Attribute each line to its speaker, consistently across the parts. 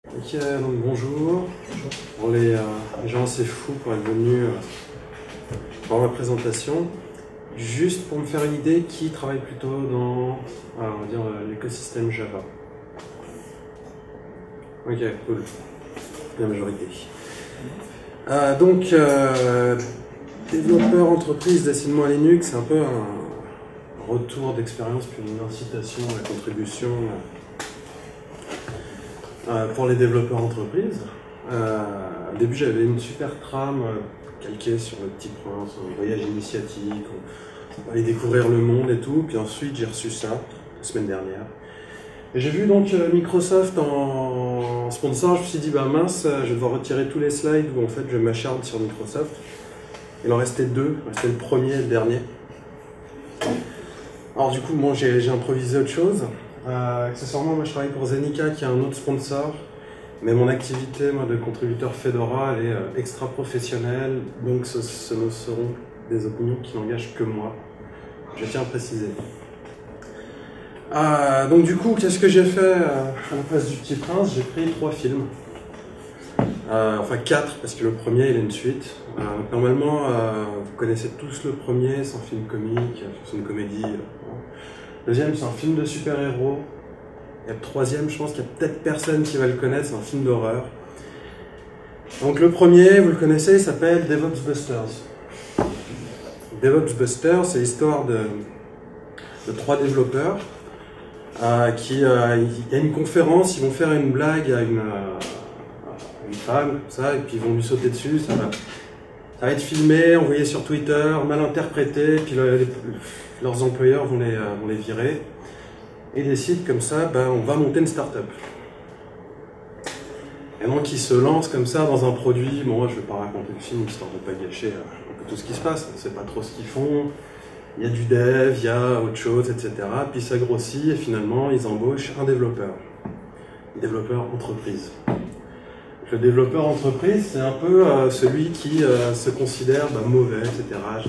Speaker 1: Ok, donc bonjour. Bon, les gens assez fous pour être venus voir ma présentation. Juste pour me faire une idée, qui travaille plutôt dans on va dire, l'écosystème Java? Ok, cool. La majorité. Donc, développeur entreprise, dessine-moi Linux, c'est un peu un retour d'expérience puis une incitation à la contribution pour les développeurs entreprises. Au début, j'avais une super trame calquée sur le Petit Prince, un voyage initiatique, on allait découvrir le monde et tout. Puis ensuite, j'ai reçu ça la semaine dernière. Et j'ai vu donc Microsoft en sponsor. Je me suis dit, bah mince, je vais devoir retirer tous les slides où en fait je m'acharne sur Microsoft. Il en restait deux, il restait le premier et le dernier. Alors du coup, bon, j'ai improvisé autre chose. Accessoirement, moi je travaille pour Zenica qui est un autre sponsor. Mais mon activité moi, de contributeur Fedora, elle est extra professionnelle, donc ce ne seront des opinions qui n'engagent que moi. Je tiens à préciser. Donc du coup, qu'est-ce que j'ai fait à la place du Petit Prince? J'ai pris 3 films. Enfin 4, parce que le premier il a une suite. Normalement, vous connaissez tous le premier, c'est un film comique, c'est une comédie. Le deuxième, c'est un film de super-héros. Et le troisième, je pense qu'il y a peut-être personne qui va le connaître, c'est un film d'horreur. Donc le premier, vous le connaissez, il s'appelle DevOps Busters. DevOps Busters, c'est l'histoire de 3 développeurs qui, il y a une conférence, ils vont faire une blague à une femme, comme ça, et puis ils vont lui sauter dessus, ça va être filmé, envoyé sur Twitter, mal interprété, puis leurs employeurs vont les virer. Et décident comme ça, on va monter une start-up. Et donc ils se lancent comme ça dans un produit, bon, je ne vais pas raconter le film, histoire de ne pas gâcher un peu tout ce qui se passe, on ne sait pas trop ce qu'ils font, il y a du dev, il y a autre chose, etc. Puis ça grossit et finalement ils embauchent un développeur entreprise. Le développeur entreprise, c'est un peu celui qui se considère mauvais, etc.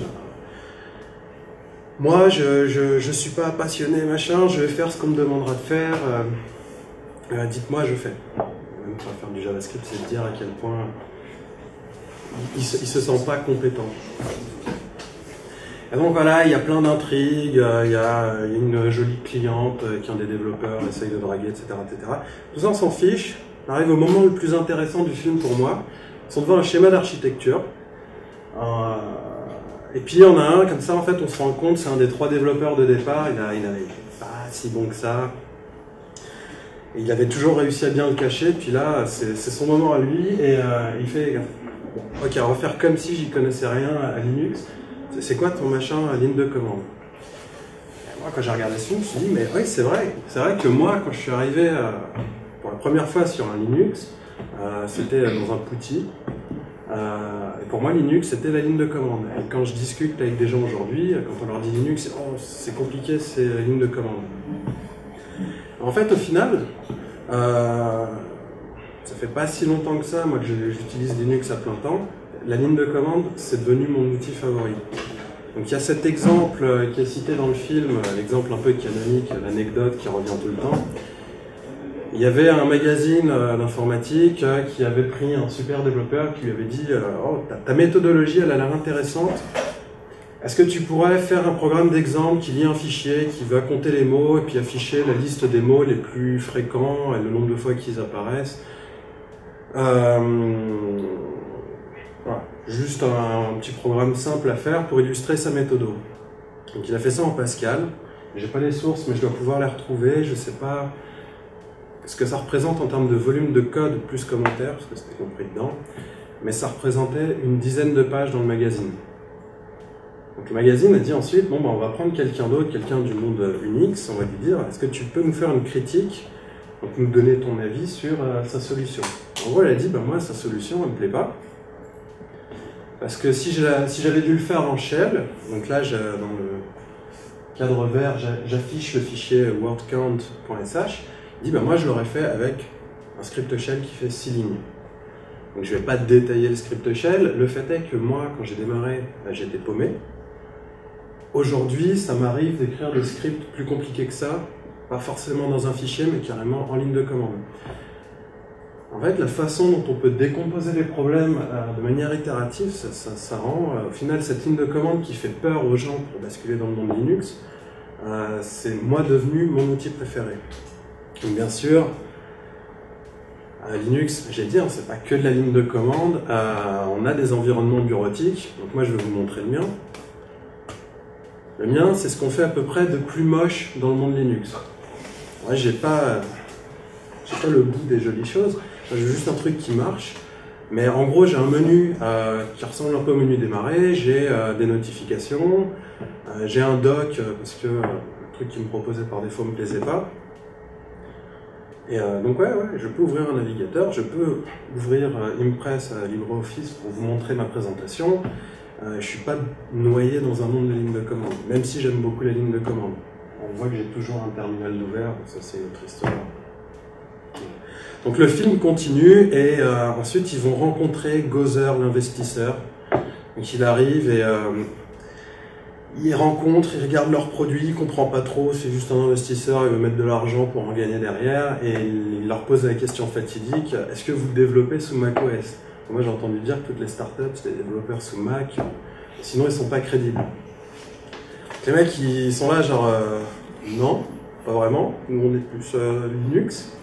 Speaker 1: Moi, je suis pas passionné, machin, je vais faire ce qu'on me demandera de faire. Dites-moi, je fais. Même pas faire du JavaScript, c'est dire à quel point il se sent pas compétent. Et donc voilà, il y a plein d'intrigues, il y a une jolie cliente qui un des développeurs essaye de draguer, etc., etc. Tout ça, on s'en fiche. On arrive au moment le plus intéressant du film pour moi. Ils sont devant un schéma d'architecture. Et puis il y en a un, comme ça en fait on se rend compte, c'est un des 3 développeurs de départ, il n'avait pas si bon que ça. Et il avait toujours réussi à bien le cacher, puis là c'est son moment à lui, et il fait bon, ok, on va faire comme si j'y connaissais rien à Linux. C'est quoi ton machin à ligne de commande? Et moi quand j'ai regardé ce film, je me suis dit, mais oui c'est vrai que moi quand je suis arrivé pour la première fois sur un Linux, c'était dans un PuTTY. Et pour moi, Linux, c'était la ligne de commande. Et quand je discute avec des gens aujourd'hui, quand on leur dit Linux, c'est compliqué, c'est la ligne de commande. En fait, au final, ça fait pas si longtemps que ça, moi, que j'utilise Linux à plein temps. La ligne de commande, c'est devenu mon outil favori. Donc il y a cet exemple qui est cité dans le film, l'exemple un peu canonique, l'anecdote qui revient tout le temps. Il y avait un magazine d'informatique qui avait pris un super développeur qui lui avait dit oh, ta méthodologie elle a l'air intéressante. Est-ce que tu pourrais faire un programme d'exemple qui lit un fichier, qui va compter les mots et puis afficher la liste des mots les plus fréquents et le nombre de fois qu'ils apparaissent voilà. Juste un petit programme simple à faire pour illustrer sa méthode. Donc il a fait ça en Pascal. J'ai pas les sources mais je dois pouvoir les retrouver. Je sais pas ce que ça représente en termes de volume de code plus commentaires, parce que c'était compris dedans, mais ça représentait une dizaine de pages dans le magazine. Donc le magazine a dit ensuite, bon, on va prendre quelqu'un d'autre, quelqu'un du monde Unix, on va lui dire, est-ce que tu peux nous faire une critique, donc nous donner ton avis sur sa solution. En gros, elle a dit, moi, sa solution, elle me plaît pas, parce que si j'avais dû le faire en shell, donc là, dans le cadre vert, j'affiche le fichier wordcount.sh, il dit, moi je l'aurais fait avec un script shell qui fait 6 lignes. Donc je ne vais pas détailler le script shell. Le fait est que moi, quand j'ai démarré, j'étais paumé. Aujourd'hui, ça m'arrive d'écrire des scripts plus compliqués que ça, pas forcément dans un fichier, mais carrément en ligne de commande. En fait, la façon dont on peut décomposer les problèmes de manière itérative, ça rend, au final, cette ligne de commande qui fait peur aux gens pour basculer dans le monde Linux, c'est moi devenu mon outil préféré. Donc, bien sûr, Linux, j'ai dit, c'est pas que de la ligne de commande, on a des environnements bureautiques, donc moi je vais vous montrer le mien. Le mien, c'est ce qu'on fait à peu près de plus moche dans le monde Linux. Ouais, j'ai pas le bout des jolies choses, j'ai juste un truc qui marche, mais en gros j'ai un menu qui ressemble un peu au menu démarrer, j'ai des notifications, j'ai un doc parce que le truc qui me proposait par défaut me plaisait pas. Et donc ouais, je peux ouvrir un navigateur, je peux ouvrir Impress LibreOffice pour vous montrer ma présentation. Je ne suis pas noyé dans un monde de lignes de commande, même si j'aime beaucoup la ligne de commande. On voit que j'ai toujours un terminal d'ouvert, ça c'est une autre histoire. Donc le film continue et ensuite ils vont rencontrer Gozer, l'investisseur. Donc il arrive et il rencontre, il regarde leurs produits, il comprend pas trop, c'est juste un investisseur, il veut mettre de l'argent pour en gagner derrière et il leur pose la question fatidique, est-ce que vous développez sous macOS? Moi j'ai entendu dire que toutes les startups c'est des développeurs sous Mac, sinon ils sont pas crédibles. Les mecs ils sont là genre non, pas vraiment, nous on est plus Linux.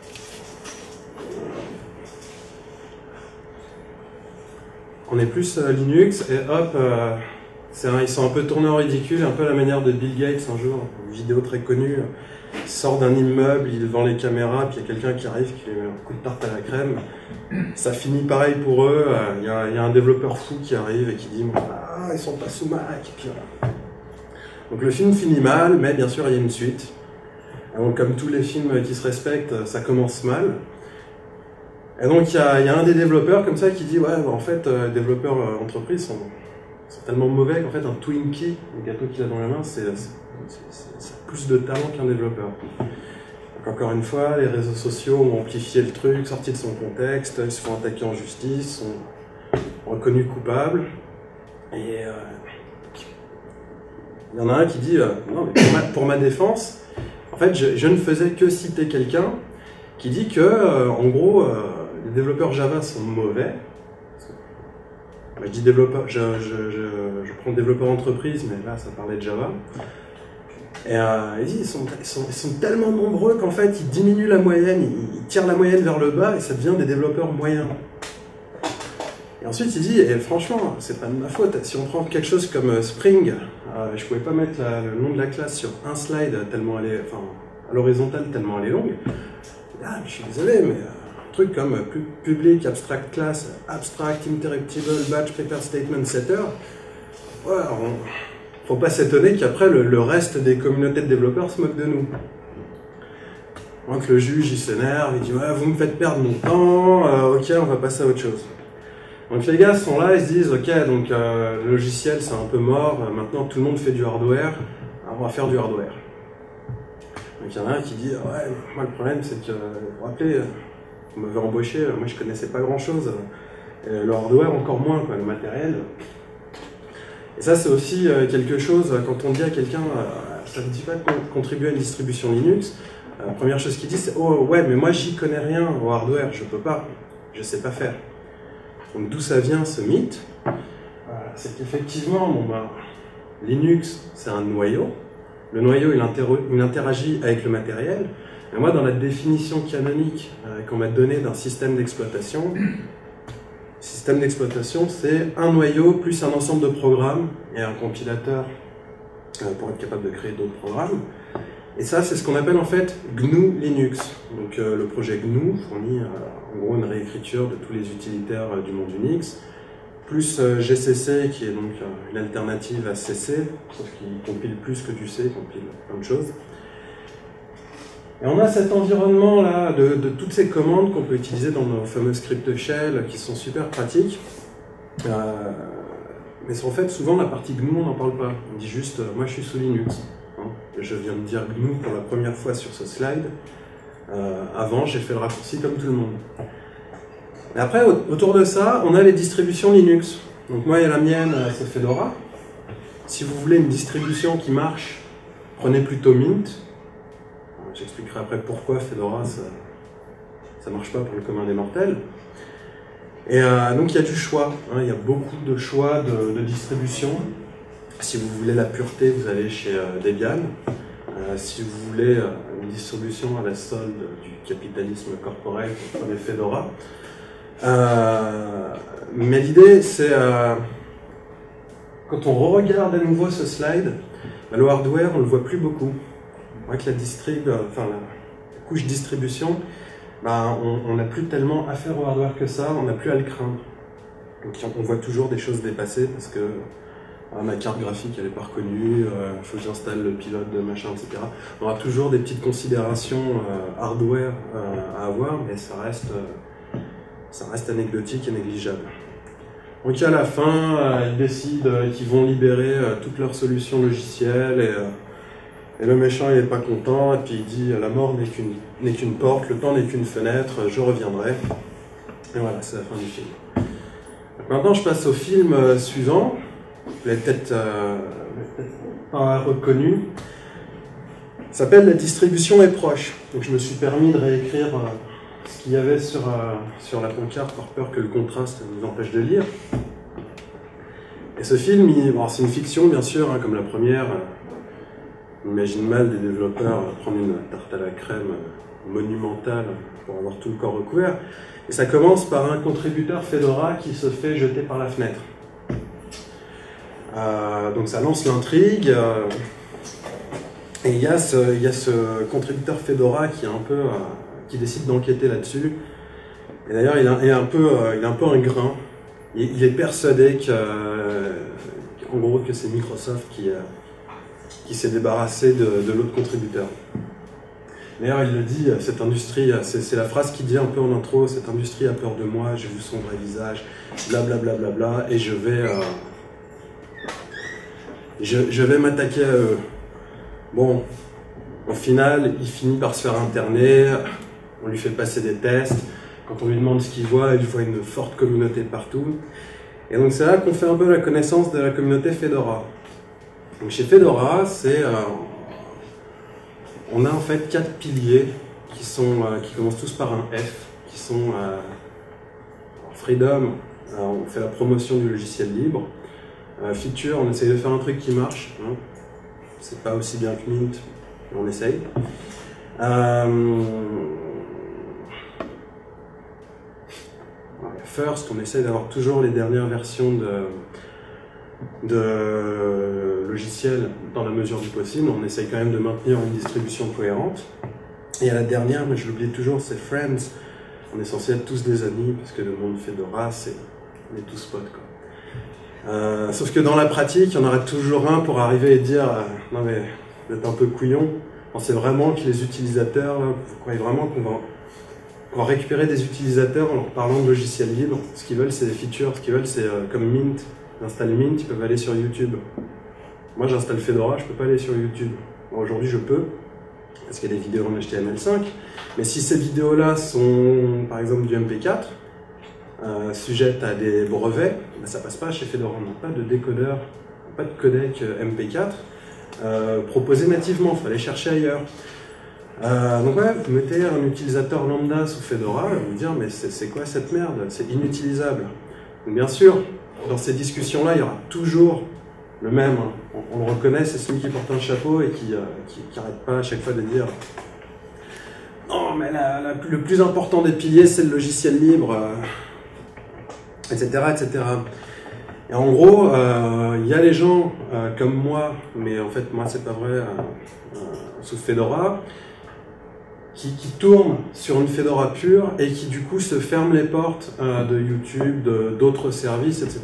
Speaker 1: On est plus Linux et hop, ils sont un peu tournés en ridicule, un peu à la manière de Bill Gates un jour, une vidéo très connue. Il sort d'un immeuble, il est devant les caméras, puis il y a quelqu'un qui arrive, qui lui met un coup de tarte à la crème. Ça finit pareil pour eux, il y a un développeur fou qui arrive et qui dit ah, ils sont pas sous Mac, et puis voilà. Donc le film finit mal, mais bien sûr il y a une suite. Donc comme tous les films qui se respectent, ça commence mal. Et donc il y a un des développeurs comme ça qui dit ouais, en fait, les développeurs entreprises sont tellement mauvais qu'en fait un Twinkie, le gâteau qu'il a dans la main, c'est plus de talent qu'un développeur. Donc encore une fois, les réseaux sociaux ont amplifié le truc, sorti de son contexte, ils se font attaquer en justice, sont reconnus coupables. Et il y en a un qui dit non, mais pour ma défense, en fait, je ne faisais que citer quelqu'un qui dit que, en gros, les développeurs Java sont mauvais. Je dis développeur, je prends développeur entreprise, mais là ça parlait de Java. Et il dit ils sont tellement nombreux qu'en fait ils diminuent la moyenne, ils tirent la moyenne vers le bas et ça devient des développeurs moyens. Et ensuite il dit, et franchement, c'est pas de ma faute, si on prend quelque chose comme Spring, je pouvais pas mettre le nom de la classe sur un slide tellement elle est, enfin, à l'horizontale tellement elle est longue. Ah, mais je suis désolé, mais truc comme public, abstract class, abstract, interruptible, batch, prepared statement, setter. Ouais, faut pas s'étonner qu'après le reste des communautés de développeurs se moquent de nous. Donc le juge il s'énerve, il dit ouais, vous me faites perdre mon temps, ok, on va passer à autre chose. Donc les gars sont là, ils se disent ok, donc le logiciel c'est un peu mort, maintenant tout le monde fait du hardware, alors on va faire du hardware. Donc il y en a un qui dit ouais, moi le problème c'est que, vous vous rappelez, vous m'avez embauché, moi je connaissais pas grand chose, le hardware encore moins, quoi, le matériel. Et ça c'est aussi quelque chose, quand on dit à quelqu'un, ça ne dit pas de contribuer à une distribution Linux, la première chose qu'il dit c'est oh ouais mais moi j'y connais rien au hardware, je peux pas, je sais pas faire. Donc d'où ça vient ce mythe? C'est qu'effectivement Linux c'est un noyau, le noyau il interagit avec le matériel. Et moi, dans la définition canonique qu'on m'a donnée d'un système d'exploitation, c'est un noyau plus un ensemble de programmes et un compilateur pour être capable de créer d'autres programmes. Et ça, c'est ce qu'on appelle en fait GNU Linux. Donc le projet GNU fournit en gros une réécriture de tous les utilitaires du monde Unix, plus GCC qui est donc une alternative à CC, sauf qu'il compile plus que du C, il compile plein de choses. Et on a cet environnement-là de toutes ces commandes qu'on peut utiliser dans nos fameux scripts shell qui sont super pratiques. Mais en fait, souvent, la partie GNU, on n'en parle pas. On dit juste, moi je suis sous Linux. Hein. Je viens de dire GNU pour la première fois sur ce slide. Avant, j'ai fait le raccourci comme tout le monde. Et après, autour de ça, on a les distributions Linux. Donc moi, et la mienne, c'est Fedora. Si vous voulez une distribution qui marche, prenez plutôt Mint. J'expliquerai après pourquoi Fedora, ça marche pas pour le commun des mortels. Et donc il y a du choix, hein, il y a beaucoup de choix de distribution. Si vous voulez la pureté, vous allez chez Debian. Si vous voulez une distribution à la solde du capitalisme corporel, vous prenez Fedora. Mais l'idée, c'est quand on regarde à nouveau ce slide, le hardware, on ne le voit plus beaucoup. Avec la couche distribution, on n'a plus tellement affaire au hardware que ça, on n'a plus à le craindre. Donc on voit toujours des choses dépasser parce que ma carte graphique elle n'est pas reconnue, il faut que j'installe le pilote de machin, etc. On aura toujours des petites considérations hardware à avoir, mais ça reste anecdotique et négligeable. Donc à la fin, ils décident qu'ils vont libérer toutes leurs solutions logicielles et le méchant il n'est pas content et puis il dit la mort n'est qu'une porte, le temps n'est qu'une fenêtre, je reviendrai. Et voilà, c'est la fin du film. Donc maintenant je passe au film suivant. Vous l'avez peut-être pas reconnu. Ça s'appelle La distribution est proche. Donc je me suis permis de réécrire ce qu'il y avait sur la pancarte par peur que le contraste nous empêche de lire. Et ce film, c'est une fiction bien sûr, hein, comme la première. On imagine mal des développeurs prendre une tarte à la crème monumentale pour avoir tout le corps recouvert. Et ça commence par un contributeur Fedora qui se fait jeter par la fenêtre. Donc ça lance l'intrigue. Et il y a ce contributeur Fedora qui décide d'enquêter là-dessus. Et d'ailleurs, il est un peu un grain. Il est persuadé que c'est Microsoft qui s'est débarrassé de l'autre contributeur. D'ailleurs, il le dit, cette industrie, c'est la phrase qu'il dit un peu en intro, cette industrie a peur de moi, j'ai vu son vrai visage, blablabla, bla bla bla, et je vais m'attaquer à eux. Bon, au final, il finit par se faire interner, on lui fait passer des tests, quand on lui demande ce qu'il voit, il voit une forte communauté partout. Et donc c'est là qu'on fait un peu la connaissance de la communauté Fedora. Donc chez Fedora, on a en fait 4 piliers qui commencent tous par un F, qui sont Freedom, on fait la promotion du logiciel libre. Feature, on essaye de faire un truc qui marche. Hein. C'est pas aussi bien que Mint, mais on essaye. First, on essaye d'avoir toujours les dernières versions de logiciels dans la mesure du possible. On essaye quand même de maintenir une distribution cohérente. Et à la dernière, mais je l'oublie toujours, c'est Friends. On est censé être tous des amis parce que le monde Fedora, on est tous potes, quoi. Sauf que dans la pratique, il y en aura toujours un pour arriver et dire non mais vous êtes un peu couillon. Pensez vraiment que les utilisateurs, là, vous croyez vraiment qu'on va récupérer des utilisateurs en leur parlant de logiciels libres. Ce qu'ils veulent, c'est des features. Ce qu'ils veulent, c'est comme Mint. Ils installent Mint, ils peuvent aller sur YouTube. Moi, j'installe Fedora, je peux pas aller sur YouTube. Bon, aujourd'hui, je peux, parce qu'il y a des vidéos en HTML5. Mais si ces vidéos-là sont, par exemple, du MP4, sujettes à des brevets, ben, ça passe pas chez Fedora. On n'a pas de décodeur, pas de codec MP4 proposé nativement. Il faut aller chercher ailleurs. Donc ouais, vous mettez un utilisateur lambda sous Fedora, vous vous dire mais c'est quoi cette merde? C'est inutilisable. Donc bien sûr, dans ces discussions-là, il y aura toujours le même. On le reconnaît, c'est celui qui porte un chapeau et qui n'arrête pas à chaque fois de dire non mais le plus important des piliers c'est le logiciel libre, etc., etc. Et en gros, il y a les gens comme moi, mais en fait moi c'est pas vrai, sous Fedora, qui tournent sur une Fedora pure et qui du coup se ferment les portes de YouTube, d'autres services, etc.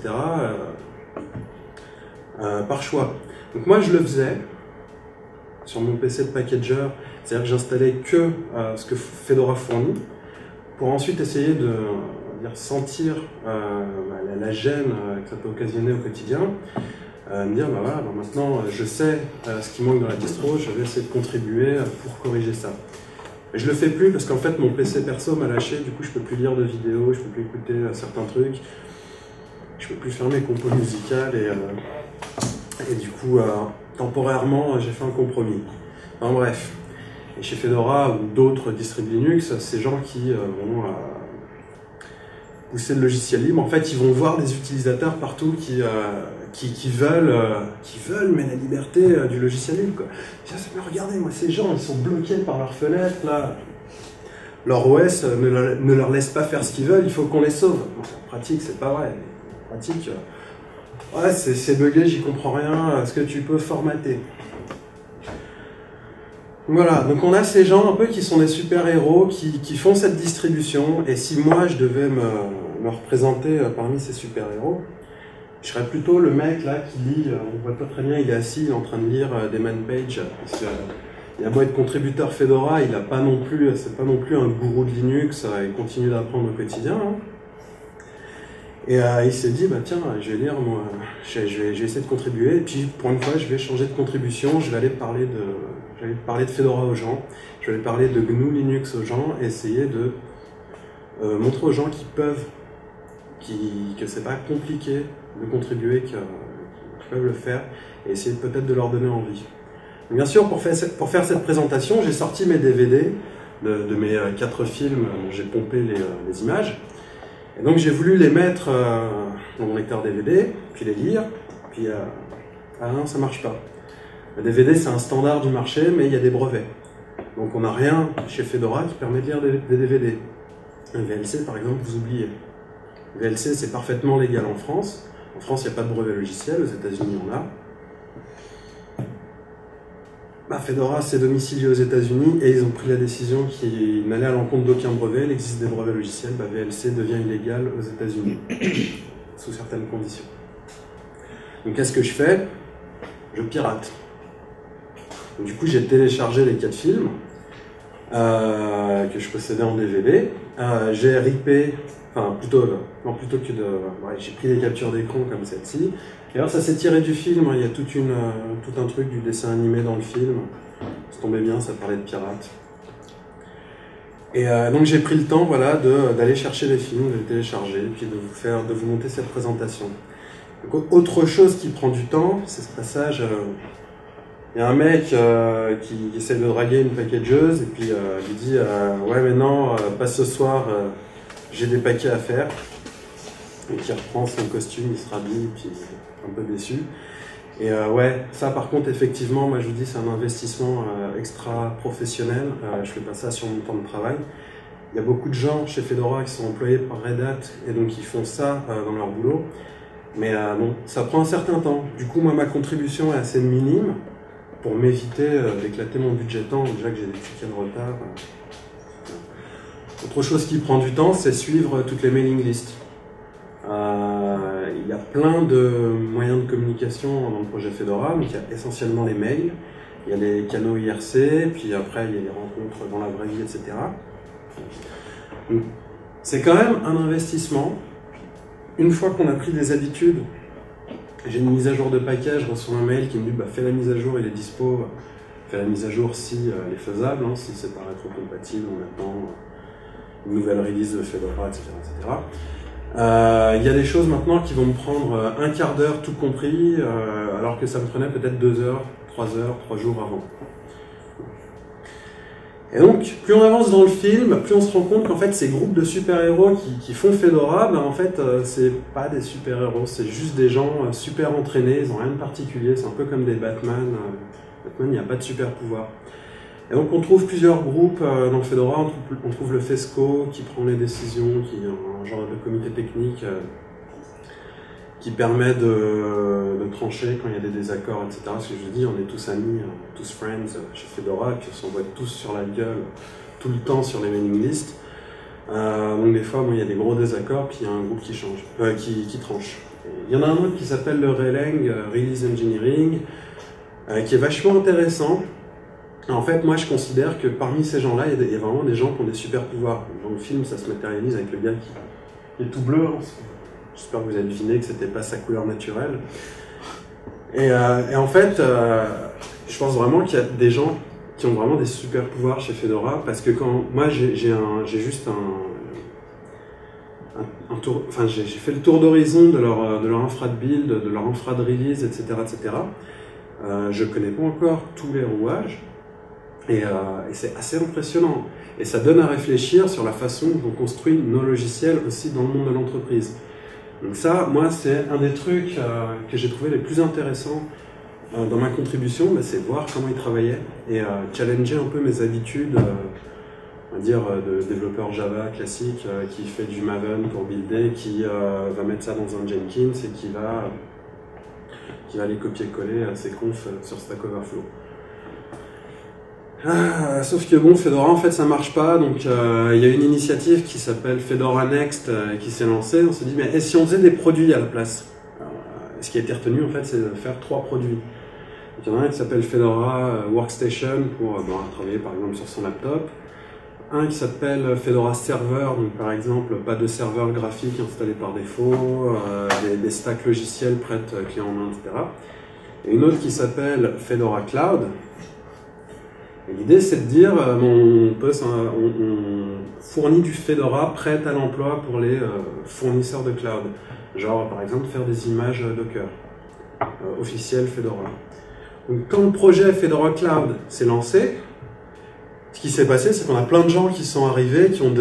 Speaker 1: Par choix. Donc moi je le faisais sur mon PC de packager, c'est-à-dire que j'installais que ce que Fedora fournit, pour ensuite essayer de sentir la gêne que ça peut occasionner au quotidien, me dire bah voilà, maintenant je sais ce qui manque dans la distro, je vais essayer de contribuer pour corriger ça. Mais je le fais plus parce qu'en fait mon PC perso m'a lâché, du coup je peux plus lire de vidéos, je peux plus écouter certains trucs, je peux plus faire mes compos musicales et du coup temporairement j'ai fait un compromis. Enfin bref. Et chez Fedora ou d'autres distribs Linux, ces gens qui vont pousser le logiciel libre, en fait, ils vont voir des utilisateurs partout qui veulent mais la liberté du logiciel libre, quoi. Mais regardez, moi, ces gens, ils sont bloqués par leurs fenêtres, là. Leur OS ne leur laisse pas faire ce qu'ils veulent, il faut qu'on les sauve. Bon, en pratique, c'est pas vrai. En pratique, ouais, c'est bugué, j'y comprends rien, est-ce que tu peux formater? Voilà, donc on a ces gens un peu qui sont des super-héros, qui font cette distribution, et si moi je devais me représenter parmi ces super-héros, je serais plutôt le mec là qui lit, on voit pas très bien, il est assis, il est en train de lire des man pages, parce que il a beau être contributeur Fedora, il a pas non plus, c'est pas non plus un gourou de Linux, il continue d'apprendre au quotidien. Hein. Et il s'est dit, bah tiens, je vais lire, moi, je vais essayer de contribuer, et puis pour une fois, je vais changer de contribution, je vais aller parler de Fedora aux gens, je vais aller parler de GNU Linux aux gens, et essayer de montrer aux gens qui peuvent, que c'est pas compliqué de contribuer, qu'ils peuvent le faire, et essayer peut-être de leur donner envie. Bien sûr, pour faire cette présentation, j'ai sorti mes DVD de mes 4 films dont j'ai pompé les images. Et donc j'ai voulu les mettre dans mon lecteur DVD, puis les lire, puis ah non, ça marche pas. Le DVD c'est un standard du marché, mais il y a des brevets. Donc on n'a rien chez Fedora qui permet de lire des DVD. Un VLC par exemple, vous oubliez. Le VLC c'est parfaitement légal en France. En France il n'y a pas de brevet logiciel, aux États-Unis on a. Bah, Fedora s'est domicilié aux États-Unis et ils ont pris la décision qui n'allait à l'encontre d'aucun brevet. Il existe des brevets logiciels, bah, VLC devient illégal aux États-Unis, sous certaines conditions. Donc qu'est-ce que je fais? Je pirate. Donc, du coup, j'ai téléchargé les 4 films que je possédais en DVD. J'ai ripé, enfin plutôt que de... Ouais, j'ai pris des captures d'écran comme celle-ci. Et alors ça s'est tiré du film, il y a tout un truc du dessin animé dans le film. Ça tombait bien, ça parlait de pirates. Et donc j'ai pris le temps voilà, d'aller chercher les films, de les télécharger, puis de vous monter cette présentation. Donc, autre chose qui prend du temps, c'est ce passage. Il y a un mec qui essaie de draguer une packageuse, et puis il dit ouais mais non, pas ce soir, j'ai des paquets à faire. Et qui reprend son costume, il se rhabille, puis un peu déçu. Et ouais, ça par contre, effectivement, moi je vous dis, c'est un investissement extra professionnel. Je fais pas ça sur mon temps de travail. Il y a beaucoup de gens chez Fedora qui sont employés par Red Hat, et donc ils font ça dans leur boulot. Mais bon, ça prend un certain temps. Du coup, moi, ma contribution est assez minime pour m'éviter d'éclater mon budget temps, déjà que j'ai des tickets de retard. Autre chose qui prend du temps, c'est suivre toutes les mailing lists. Il y a plein de moyens de communication dans le projet Fedora, donc il y a essentiellement les mails, il y a les canaux IRC, puis après il y a les rencontres dans la vraie vie, etc. C'est quand même un investissement. Une fois qu'on a pris des habitudes, j'ai une mise à jour de package, je reçois un mail qui me dit bah, fais la mise à jour, il est dispo, fais la mise à jour si elle est faisable, hein, si c'est pas rétrocompatible, on attend une nouvelle release de Fedora, etc. etc. Il y a des choses maintenant qui vont me prendre un quart d'heure tout compris, alors que ça me prenait peut-être 2 heures, 3 jours avant. Et donc, plus on avance dans le film, plus on se rend compte qu'en fait, ces groupes de super-héros qui font Fedora, ben en fait, c'est pas des super-héros, c'est juste des gens super entraînés, ils ont rien de particulier, c'est un peu comme des Batman. Batman, il n'y a pas de super-pouvoir. Et donc on trouve plusieurs groupes dans Fedora, on trouve le FESCO qui prend les décisions, qui est un genre de comité technique qui permet de trancher quand il y a des désaccords, etc. Parce que je vous dis, on est tous amis, tous friends chez Fedora, et puis on s'envoie tous sur la gueule tout le temps sur les mailing lists. Donc des fois, bon, il y a des gros désaccords, puis il y a un groupe qui tranche. Il y en a un autre qui s'appelle le RELENG, Release Engineering, qui est vachement intéressant. En fait, moi, je considère que parmi ces gens-là, il y a vraiment des gens qui ont des super pouvoirs. Dans le film, ça se matérialise avec le gars qui est tout bleu. J'espère que vous avez deviné que c'était pas sa couleur naturelle. Et en fait, je pense vraiment qu'il y a des gens qui ont vraiment des super pouvoirs chez Fedora, parce que quand moi, j'ai juste un tour, enfin, j'ai fait le tour d'horizon de leur infra de build, de leur infra de release, etc., etc. Je connais pas encore tous les rouages. Et c'est assez impressionnant. Et ça donne à réfléchir sur la façon dont on construit nos logiciels aussi dans le monde de l'entreprise. Donc ça, moi, c'est un des trucs que j'ai trouvé les plus intéressants dans ma contribution, c'est voir comment ils travaillaient et challenger un peu mes habitudes, on va dire, de développeur Java classique qui fait du Maven pour builder, qui va mettre ça dans un Jenkins et qui va aller copier-coller ses confs sur Stack Overflow. Sauf que bon, Fedora en fait ça marche pas, donc il y a une initiative qui s'appelle Fedora Next qui s'est lancée. On se dit mais et si on faisait des produits à la place? Ce qui a été retenu en fait c'est de faire 3 produits. Donc, il y en a un qui s'appelle Fedora Workstation pour travailler par exemple sur son laptop. Un qui s'appelle Fedora Server, donc par exemple pas de serveur graphique installé par défaut, des stacks logiciels prêts clés en main, etc. Et une autre qui s'appelle Fedora Cloud. L'idée, c'est de dire on fournit du Fedora prêt à l'emploi pour les fournisseurs de cloud. Genre, par exemple, faire des images Docker, officielles Fedora. Donc, quand le projet Fedora Cloud s'est lancé, ce qui s'est passé, c'est qu'on a plein de gens qui sont arrivés, qui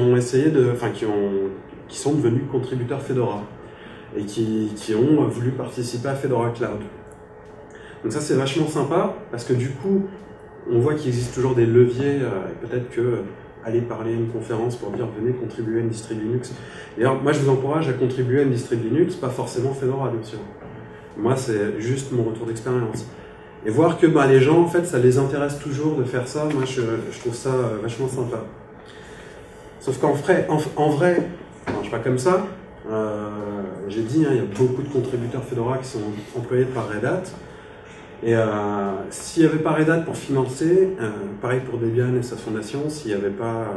Speaker 1: sont devenus contributeurs Fedora et qui ont voulu participer à Fedora Cloud. Donc ça, c'est vachement sympa parce que du coup, on voit qu'il existe toujours des leviers, et peut-être que aller parler à une conférence pour dire venez contribuer à une distrib Linux. D'ailleurs, moi je vous encourage à contribuer à une distrib Linux, pas forcément Fedora bien sûr. Moi c'est juste mon retour d'expérience. Et voir que les gens en fait ça les intéresse toujours de faire ça, moi je trouve ça vachement sympa. Sauf qu'en vrai, ça marche pas comme ça. J'ai dit, il y a beaucoup de contributeurs Fedora qui sont employés par Red Hat. Et s'il n'y avait pas Red Hat pour financer, pareil pour Debian et sa fondation, s'il n'y avait pas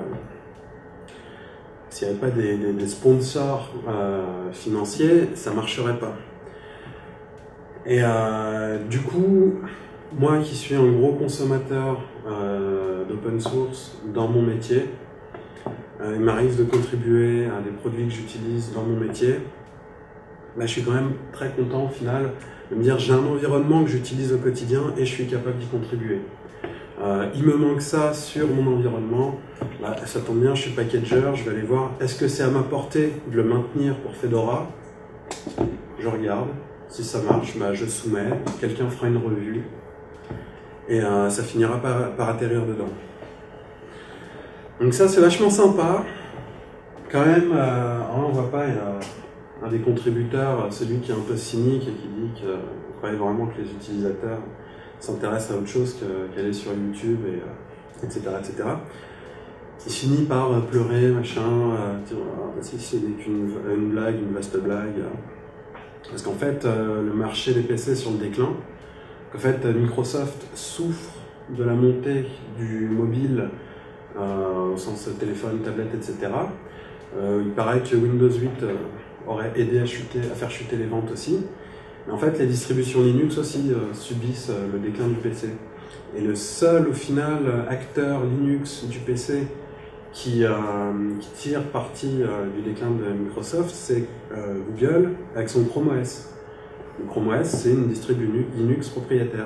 Speaker 1: des sponsors financiers, ça ne marcherait pas. Et du coup, moi qui suis un gros consommateur d'open source dans mon métier, il m'arrive de contribuer à des produits que j'utilise dans mon métier, je suis quand même très content au final de me dire j'ai un environnement que j'utilise au quotidien et je suis capable d'y contribuer. Il me manque ça sur mon environnement, ça tombe bien, je suis packager, je vais aller voir est-ce que c'est à ma portée de le maintenir pour Fedora. Je regarde, si ça marche, je soumets, quelqu'un fera une revue et ça finira par atterrir dedans. Donc ça c'est vachement sympa. Quand même, on voit pas, il y a un des contributeurs, celui qui est un peu cynique et qui dit qu'il croyait vraiment que les utilisateurs s'intéressent à autre chose qu'aller sur YouTube, etc., etc. Il finit par pleurer, machin, si ce n'est qu'une blague, une vaste blague. Parce qu'en fait, le marché des PC est sur le déclin. En fait, Microsoft souffre de la montée du mobile, au sens téléphone, tablette, etc. Il paraît que Windows 8 aurait aidé à faire chuter les ventes aussi. Mais en fait, les distributions Linux aussi subissent le déclin du PC. Et le seul, au final, acteur Linux du PC qui tire parti du déclin de Microsoft, c'est Google avec son Chrome OS. Le Chrome OS, c'est une distribution Linux propriétaire.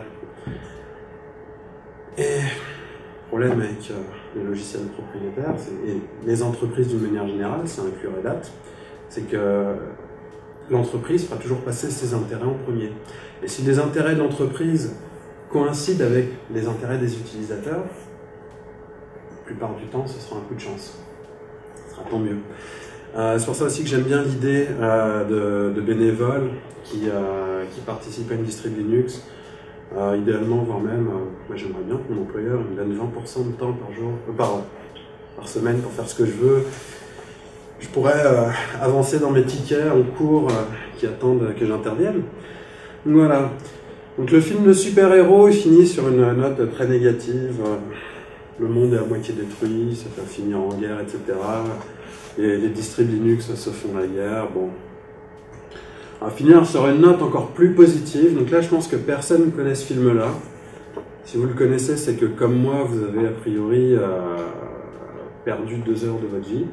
Speaker 1: Et le problème avec les logiciels propriétaires, et les entreprises d'une manière générale, ça inclut Red Hat, c'est que l'entreprise fera toujours passer ses intérêts en premier. Et si les intérêts de l'entreprise coïncident avec les intérêts des utilisateurs, la plupart du temps, ce sera un coup de chance. Ce sera tant mieux. C'est pour ça aussi que j'aime bien l'idée de bénévoles qui participent à une distrib Linux. Idéalement, voire même, moi j'aimerais bien que mon employeur me donne 20% de temps par semaine pour faire ce que je veux. Je pourrais avancer dans mes tickets en cours qui attendent que j'intervienne. Donc voilà. Donc le film de super-héros, il finit sur une note très négative. Le monde est à moitié détruit, ça va finir en guerre, etc. Et les distribs Linux se font la guerre. Bon. On va finir sur une note encore plus positive. Donc là, je pense que personne ne connaît ce film-là. Si vous le connaissez, c'est que comme moi, vous avez a priori perdu 2 heures de votre vie.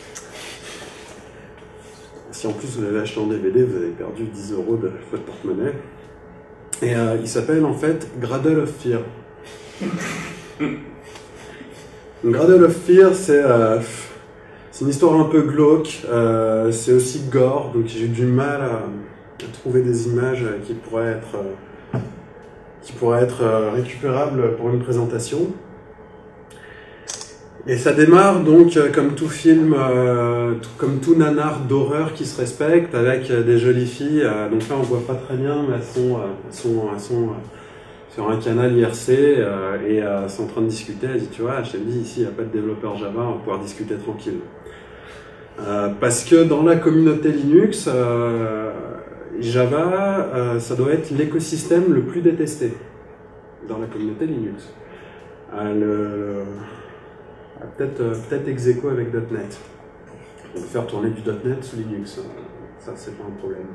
Speaker 1: Si en plus vous l'avez acheté en DVD, vous avez perdu 10 € de votre porte-monnaie. Et il s'appelle en fait Cradle of Fear. Cradle of Fear, c'est une histoire un peu glauque, c'est aussi gore, donc j'ai eu du mal à trouver des images qui pourraient être récupérables pour une présentation. Et ça démarre donc comme tout film, comme tout nanar d'horreur qui se respecte, avec des jolies filles. Donc là on voit pas très bien, mais elles sont sur un canal IRC et sont en train de discuter. Elles disent, tu vois, je t'ai dit ici il n'y a pas de développeur Java, on va pouvoir discuter tranquille. Parce que dans la communauté Linux, Java, ça doit être l'écosystème le plus détesté dans la communauté Linux. Peut-être ex aequo avec .NET. On peut faire tourner du .NET sous Linux, ça c'est pas un problème.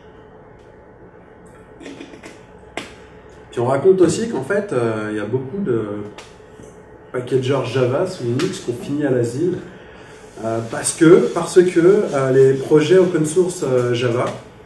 Speaker 1: Puis on raconte aussi qu'en fait, il y a beaucoup de packagers Java sous Linux qui ont fini à l'asile parce que les projets open source Java,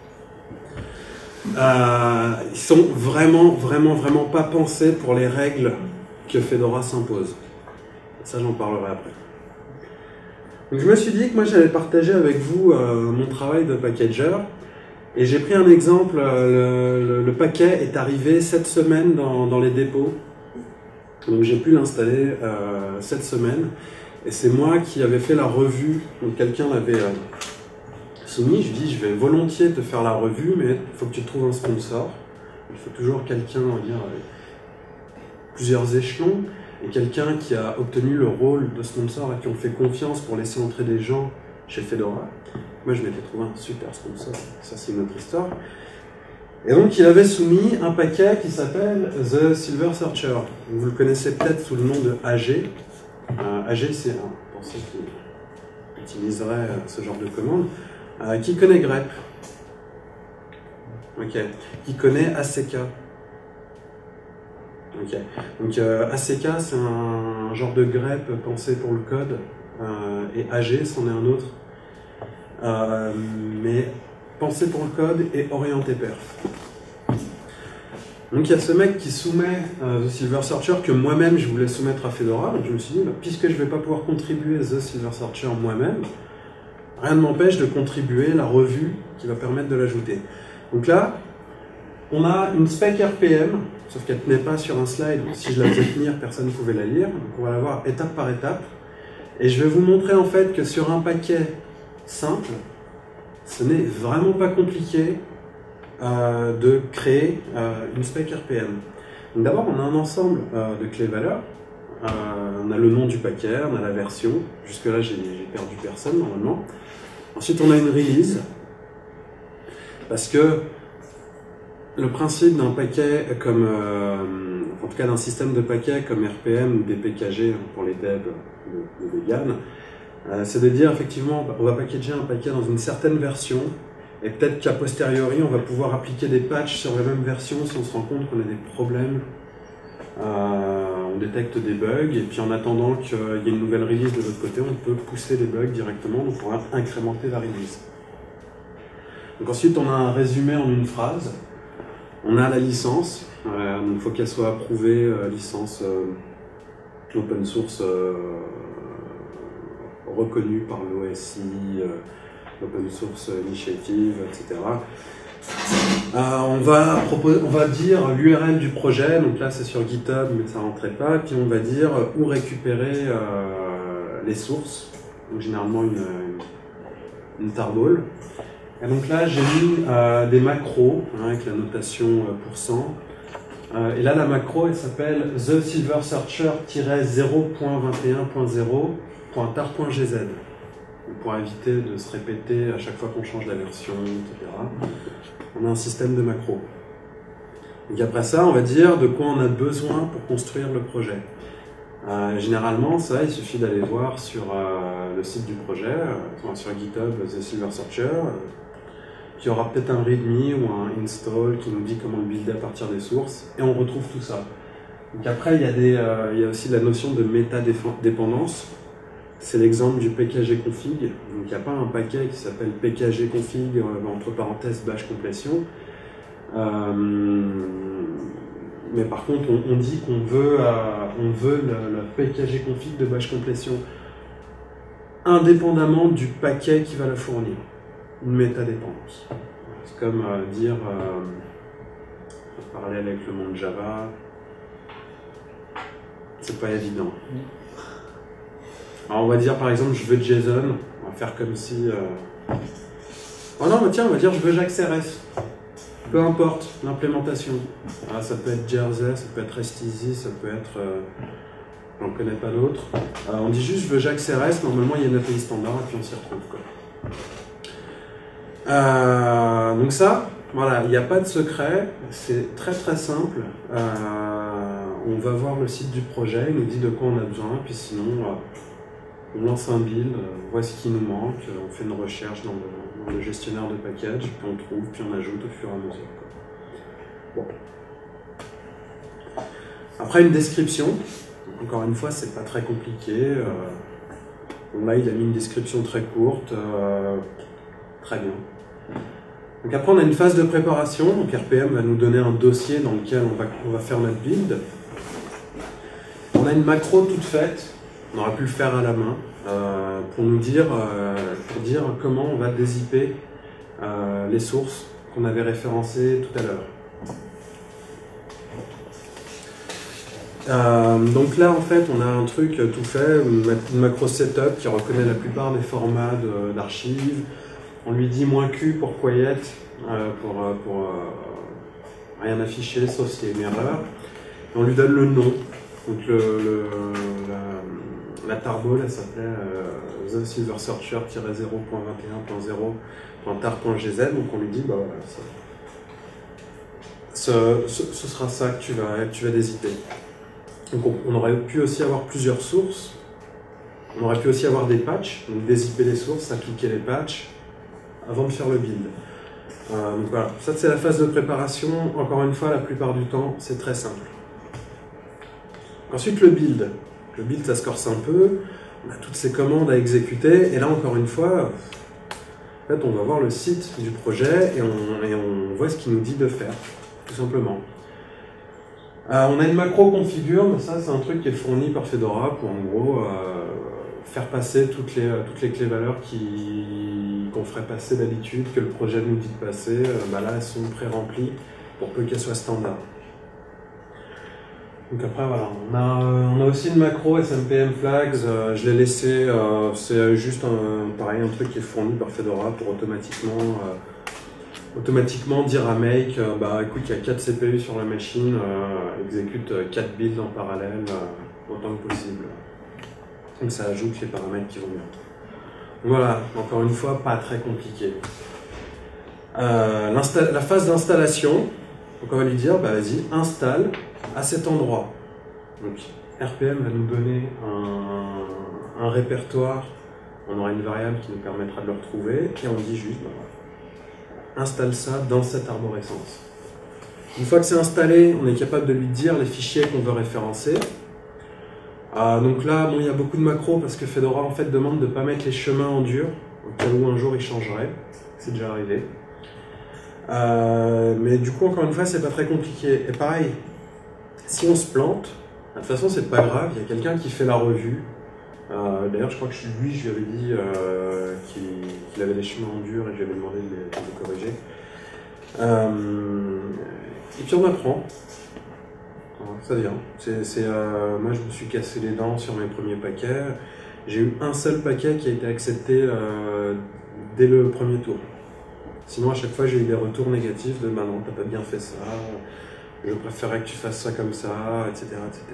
Speaker 1: ils sont vraiment pas pensés pour les règles que Fedora s'impose. Ça, j'en parlerai après. Donc, je me suis dit que moi, j'allais partager avec vous mon travail de packager. Et j'ai pris un exemple. Le paquet est arrivé cette semaine dans les dépôts. Donc, j'ai pu l'installer cette semaine. Et c'est moi qui avais fait la revue. Donc, quelqu'un l'avait soumis. Je dis, je vais volontiers te faire la revue, mais il faut que tu trouves un sponsor. Il faut toujours quelqu'un, on va dire, avec plusieurs échelons. Et quelqu'un qui a obtenu le rôle de sponsor et qui ont fait confiance pour laisser entrer des gens chez Fedora. Moi, je m'étais trouvé un super sponsor. Ça, c'est une autre histoire. Et donc, il avait soumis un paquet qui s'appelle The Silver Searcher. Vous le connaissez peut-être sous le nom de AG. AG, c'est pour ceux qui utiliseraient ce genre de commande. Qui connaît grep? Ok. Qui connaît ACK? Ok. Donc ACK, c'est un genre de grep pensé pour le code, et AG, c'en est un autre, mais pensé pour le code et orienté perf. Donc il y a ce mec qui soumet The Silver Searcher que moi-même je voulais soumettre à Fedora, donc je me suis dit, puisque je ne vais pas pouvoir contribuer à The Silver Searcher moi-même, rien ne m'empêche de contribuer à la revue qui va permettre de l'ajouter. Donc là, on a une spec RPM, sauf qu'elle ne tenait pas sur un slide. Si je la faisais tenir, personne ne pouvait la lire. Donc on va la voir étape par étape. Et je vais vous montrer en fait que sur un paquet simple, ce n'est vraiment pas compliqué de créer une spec RPM. Donc d'abord, on a un ensemble de clés valeurs. On a le nom du paquet, on a la version. Jusque-là, j'ai perdu personne normalement. Ensuite, on a une release. Parce que le principe d'un paquet comme, en tout cas d'un système de paquets comme RPM ou DPKG pour les devs de vegan, c'est de dire effectivement on va packager un paquet dans une certaine version et peut-être qu'à posteriori on va pouvoir appliquer des patchs sur la même version si on se rend compte qu'on a des problèmes, on détecte des bugs et puis en attendant qu'il y ait une nouvelle release de l'autre côté on peut pousser les bugs directement, donc on va incrémenter la release. Donc ensuite on a un résumé en une phrase. On a la licence, donc il faut qu'elle soit approuvée, licence open source reconnue par l'OSI, Open Source Initiative, etc. On va dire l'URL du projet, donc là c'est sur GitHub mais ça ne rentrait pas, puis on va dire où récupérer les sources, donc généralement une tarball. Et donc là, j'ai mis des macros avec la notation %. Et là, la macro, elle s'appelle The Silver Searcher-0.21.0.tar.gz pour éviter de se répéter à chaque fois qu'on change la version, etc. On a un système de macros. Donc après ça, on va dire de quoi on a besoin pour construire le projet. Généralement, ça, il suffit d'aller voir sur le site du projet, sur GitHub, The Silver Searcher. Il y aura peut-être un readme ou un install qui nous dit comment le builder à partir des sources, et on retrouve tout ça. Donc après, il y a aussi la notion de métadépendance. C'est l'exemple du pkg-config. Donc il n'y a pas un paquet qui s'appelle pkg-config entre parenthèses / complétion. Mais par contre, on dit qu'on veut on veut le package config de batch completion indépendamment du paquet qui va la fournir. Une métadépendance. C'est comme dire, parallèle avec le monde Java, c'est pas évident. Alors on va dire par exemple je veux JSON, on va faire comme si... Oh non, tiens, on va dire je veux JAX-RS. Peu importe l'implémentation. Ah, ça peut être Jersey, ça peut être REST-Easy, ça peut être... j'en connais pas d'autres. On dit juste je veux JAX-RS, normalement il y a une API standard et puis on s'y retrouve, quoi. Donc ça, voilà, il n'y a pas de secret, c'est très très simple. On va voir le site du projet, il nous dit de quoi on a besoin, puis sinon on lance un build, on voit ce qui nous manque, on fait une recherche dans le gestionnaire de package, puis on trouve, puis on ajoute au fur et à mesure, quoi. Bon. Après une description, encore une fois c'est pas très compliqué. Bon, là il a mis une description très courte, très bien. Donc après on a une phase de préparation, donc RPM va nous donner un dossier dans lequel on va faire notre build. On a une macro toute faite, on aurait pu le faire à la main, pour nous dire, comment on va dézipper les sources qu'on avait référencées tout à l'heure. Donc là en fait on a un truc tout fait, une macro setup qui reconnaît la plupart des formats d'archives. On lui dit "-q" pour quiet, pour rien afficher sauf s'il y a une erreur. Et on lui donne le nom. Donc la tarball elle s'appelait The Silver Searcher-0.21.0.tar.gz. Donc on lui dit bah voilà, ce sera ça que tu vas dézipper. Donc on aurait pu aussi avoir plusieurs sources. On aurait pu aussi avoir des patchs, donc dézipper les sources, appliquer les patchs avant de faire le build. Donc voilà, ça c'est la phase de préparation. Encore une fois, la plupart du temps, c'est très simple. Ensuite, le build. Le build, ça se corse un peu. On a toutes ces commandes à exécuter. Et là, encore une fois, en fait, on va voir le site du projet et on voit ce qu'il nous dit de faire, tout simplement. On a une macro configure, mais ça, c'est un truc qui est fourni par Fedora pour, en gros, faire passer toutes les clés valeurs qu'on ferait passer d'habitude, que le projet nous dit de passer. Là, elles sont pré-remplies pour peu qu'elles soient standards. Donc après voilà, on a aussi une macro SMPM flags, je l'ai laissé, c'est juste un truc qui est fourni par Fedora pour automatiquement dire à Make, écoute il y a 4 CPU sur la machine, exécute 4 builds en parallèle autant que possible. Donc ça ajoute les paramètres qui vont bien. Donc voilà, encore une fois, pas très compliqué. La phase d'installation, donc on va lui dire, vas-y, installe à cet endroit. Donc RPM va nous donner un répertoire, on aura une variable qui nous permettra de le retrouver, et on dit juste, installe ça dans cette arborescence. Une fois que c'est installé, on est capable de lui dire les fichiers qu'on veut référencer. Donc là, il y a beaucoup de macros parce que Fedora en fait demande de ne pas mettre les chemins en dur, au cas où un jour il changerait, c'est déjà arrivé. Mais du coup, encore une fois, c'est pas très compliqué. Et pareil, si on se plante, de toute façon, c'est pas grave, il y a quelqu'un qui fait la revue. D'ailleurs, je crois que je lui avais dit qu'il avait des chemins en dur et je lui avais demandé de les corriger. Et puis on apprend. Ça vient. Moi, je me suis cassé les dents sur mes premiers paquets. J'ai eu un seul paquet qui a été accepté dès le premier tour. Sinon, à chaque fois, j'ai eu des retours négatifs de non, t'as pas bien fait ça, je préférais que tu fasses ça comme ça, etc. etc.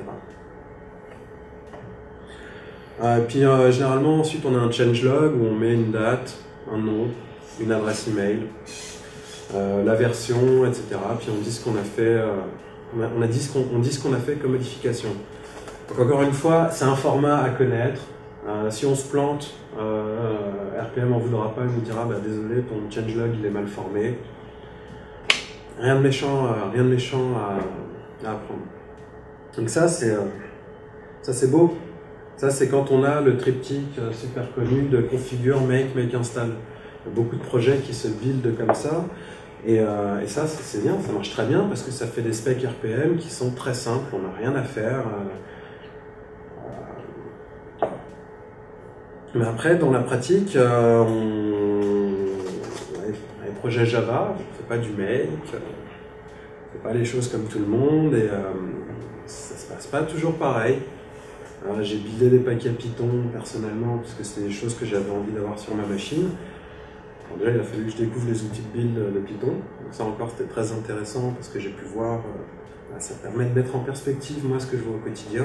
Speaker 1: Puis généralement, ensuite, on a un changelog où on met une date, un nom, une adresse email, la version, etc. Puis on dit ce qu'on a fait, on dit ce qu'on a fait comme modification. Donc encore une fois, c'est un format à connaître. Si on se plante, RPM en voudra pas, il nous dira désolé, ton changelog il est mal formé. Rien de méchant à apprendre. Donc ça c'est beau. Ça c'est quand on a le triptyque super connu de configure, make, install. Il y a beaucoup de projets qui se buildent comme ça. Et ça c'est bien, ça marche très bien parce que ça fait des specs RPM qui sont très simples, on n'a rien à faire. Mais après, dans la pratique, les projets Java, on ne fait pas du make, on ne fait pas les choses comme tout le monde, et ça ne se passe pas toujours pareil. J'ai buildé des paquets Python personnellement, parce que c'était des choses que j'avais envie d'avoir sur ma machine. Alors déjà, il a fallu que je découvre les outils de build de Python. Donc ça encore, c'était très intéressant, parce que j'ai pu voir, ça permet de mettre en perspective moi ce que je vois au quotidien.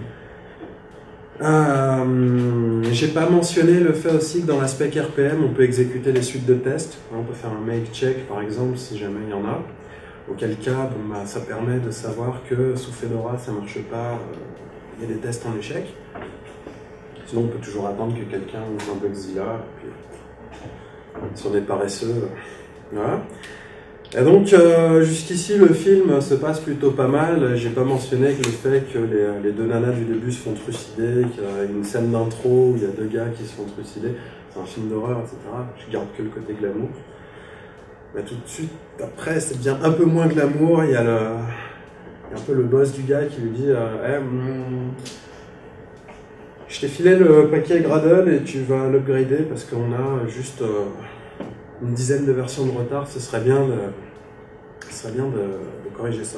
Speaker 1: J'ai pas mentionné le fait aussi que dans la spec RPM, on peut exécuter les suites de tests. On peut faire un make check par exemple, si jamais il y en a. Auquel cas, ça permet de savoir que sous Fedora, ça marche pas. Il y a des tests en échec. Sinon, on peut toujours attendre que quelqu'un ouvre un Bugzilla. Et puis, si on est paresseux, voilà. Et donc, jusqu'ici, le film se passe plutôt pas mal. J'ai pas mentionné que le fait que les deux nanas du début se font trucider, qu'il y a une scène d'intro où il y a deux gars qui se font trucider. C'est un film d'horreur, etc. Je garde que le côté glamour. Mais tout de suite, après, c'est bien un peu moins glamour. Il y a un peu le boss du gars qui lui dit je t'ai filé le paquet Gradle et tu vas l'upgrader parce qu'on a juste une dizaine de versions de retard. Ce serait bien de corriger ça.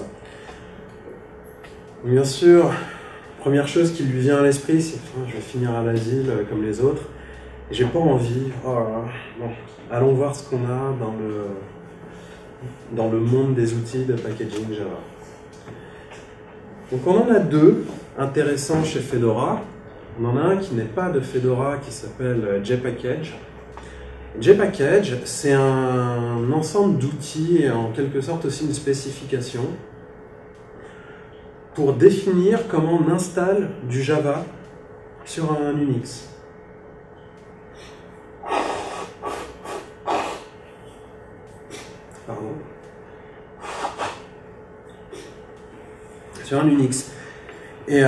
Speaker 1: Bien sûr, première chose qui lui vient à l'esprit, c'est je vais finir à l'asile comme les autres. J'ai pas envie. Oh là là, bon. Allons voir ce qu'on a dans le monde des outils de packaging Java. Donc on en a deux intéressants chez Fedora. On en a un qui n'est pas de Fedora qui s'appelle JPackage. JPackage, c'est un ensemble d'outils et en quelque sorte aussi une spécification pour définir comment on installe du Java sur un Unix. Pardon. Sur un Unix. Donc,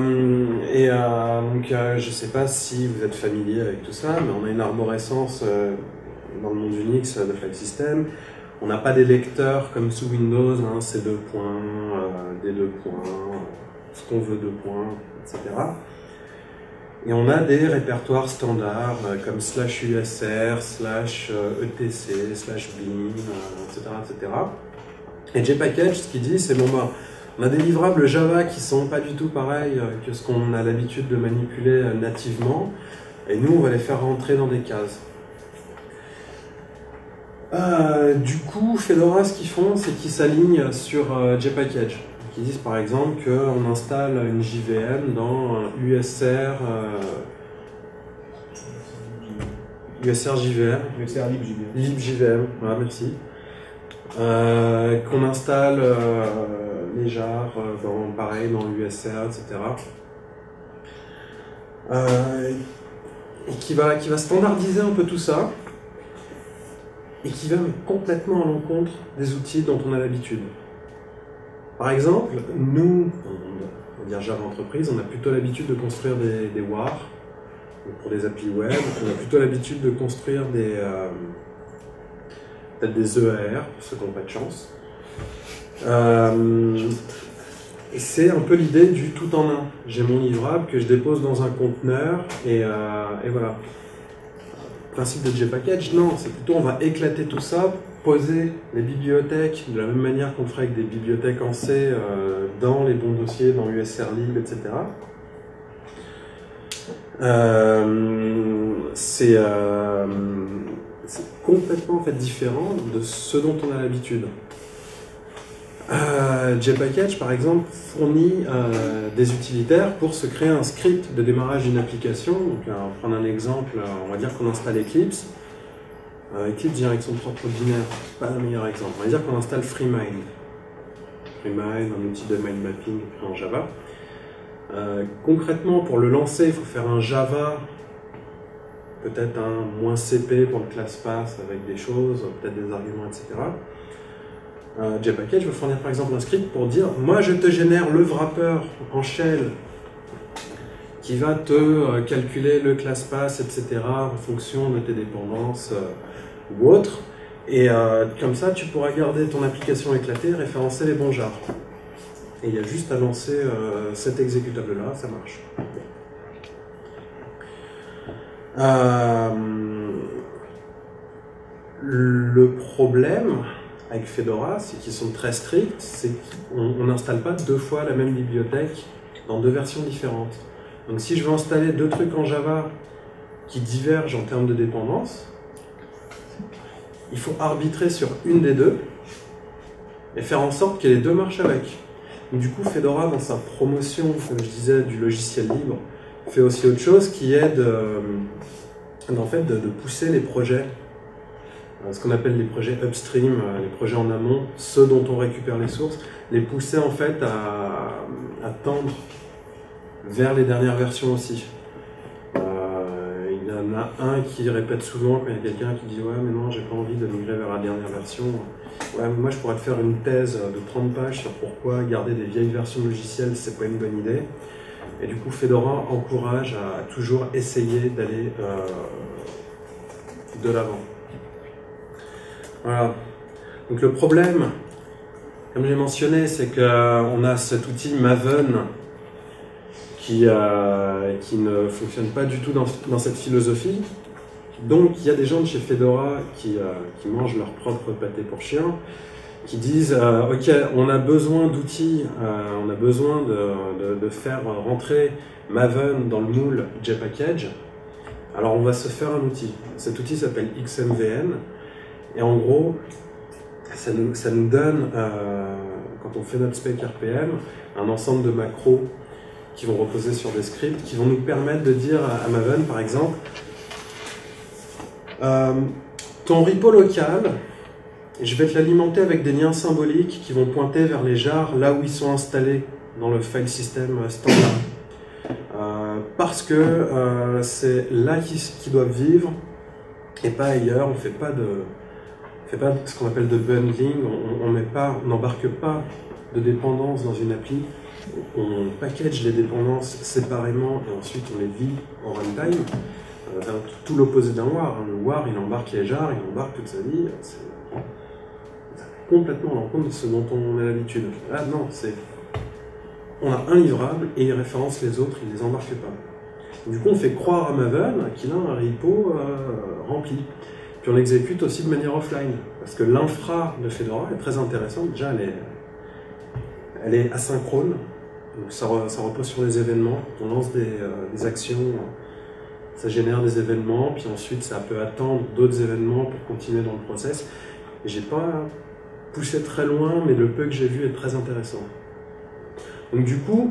Speaker 1: je ne sais pas si vous êtes familier avec tout ça, mais on a une arborescence dans le monde Unix de file system. On n'a pas des lecteurs comme sous Windows, hein, C2 points, D2 points, ce qu'on veut 2 points, etc. Et on a des répertoires standards comme /usr, /etc, /bin, etc., etc. Et JPackage, ce qu'il dit, c'est bon, on a des livrables Java qui sont pas du tout pareils que ce qu'on a l'habitude de manipuler nativement, et nous, on va les faire rentrer dans des cases. Du coup, Fedora, ce qu'ils font, c'est qu'ils s'alignent sur JPackage. Ils disent par exemple qu'on installe une JVM dans USR JVM.
Speaker 2: USR libJVM.
Speaker 1: libJVM, voilà, merci. Qu'on installe les jars pareil dans l'USR, etc. Et qui va standardiser un peu tout ça et qui va complètement à l'encontre des outils dont on a l'habitude. Par exemple, nous, on va dire Java Entreprise, on a plutôt l'habitude de construire des WAR pour des applis web, on a plutôt l'habitude de construire peut-être des EAR, pour ceux qui n'ont pas de chance. Et c'est un peu l'idée du tout en un. J'ai mon livrable que je dépose dans un conteneur et voilà. Principe de JPackage, non, c'est plutôt on va éclater tout ça, poser les bibliothèques de la même manière qu'on ferait avec des bibliothèques en C dans les bons dossiers, dans USRlib, etc. C'est complètement en fait différent de ce dont on a l'habitude. JPackage, par exemple, fournit des utilitaires pour se créer un script de démarrage d'une application. Donc, on va prendre un exemple, on va dire qu'on installe Eclipse. Eclipse vient avec son propre binaire, pas le meilleur exemple. On va dire qu'on installe FreeMind. FreeMind, un outil de mind mapping en Java. Concrètement, pour le lancer, il faut faire un Java, peut-être un -cp pour le class path avec des choses, peut-être des arguments, etc. JPackage va fournir par exemple un script pour dire moi je te génère le wrapper en shell qui va te calculer le class path, etc. en fonction de tes dépendances ou autres, et comme ça tu pourras garder ton application éclatée et référencer les bons jars. Et il y a juste à lancer cet exécutable là, ça marche. Euh, le problème avec Fedora, c'est qu'ils sont très stricts, c'est qu'on n'installe pas 2 fois la même bibliothèque dans 2 versions différentes. Donc si je veux installer 2 trucs en Java qui divergent en termes de dépendance, il faut arbitrer sur une des 2 et faire en sorte que les 2 marchent avec. Donc, du coup, Fedora, dans sa promotion, comme je disais, du logiciel libre, fait aussi autre chose qui est en fait, de pousser les projets, ce qu'on appelle les projets upstream, les projets en amont, ceux dont on récupère les sources, les pousser en fait à tendre vers les dernières versions aussi. Il y en a un qui répète souvent quand il y a quelqu'un qui dit « Ouais, mais non, j'ai pas envie de migrer vers la dernière version. Ouais, mais moi, je pourrais te faire une thèse de 30 pages sur pourquoi garder des vieilles versions logicielles, c'est pas une bonne idée. » Et du coup, Fedora encourage à toujours essayer d'aller de l'avant. Voilà. Donc le problème, comme j'ai mentionné, c'est qu'on a cet outil Maven qui ne fonctionne pas du tout dans cette philosophie. Donc il y a des gens de chez Fedora qui mangent leur propre pâté pour chien, qui disent ok, on a besoin d'outils, on a besoin de faire rentrer Maven dans le moule JPackage, alors on va se faire un outil. Cet outil s'appelle XMVN, et en gros, ça nous donne, quand on fait notre spec RPM, un ensemble de macros qui vont reposer sur des scripts, qui vont nous permettre de dire à Maven, par exemple, ton repo local, je vais te l'alimenter avec des liens symboliques qui vont pointer vers les jars là où ils sont installés dans le file system standard. Parce que c'est là qu'ils doivent vivre et pas ailleurs. On fait pas ce qu'on appelle de bundling, on n'embarque pas de dépendance dans une appli, on package les dépendances séparément et ensuite on les vit en runtime. Tout l'opposé d'un war. Le war, il embarque les jars, il embarque toute sa vie. C'est complètement à l'encontre de ce dont on a l'habitude. Là, non, on a un livrable et il référence les autres, il les embarque pas. Du coup, on fait croire à Maven qu'il a un repo rempli. Puis on l'exécute aussi de manière offline. Parce que l'infra de Fedora est très intéressante. Déjà, elle est asynchrone. Donc ça repose sur des événements. On lance des actions, ça génère des événements, puis ensuite ça peut attendre d'autres événements pour continuer dans le process. Et j'ai pas poussé très loin, mais le peu que j'ai vu est très intéressant. Donc du coup,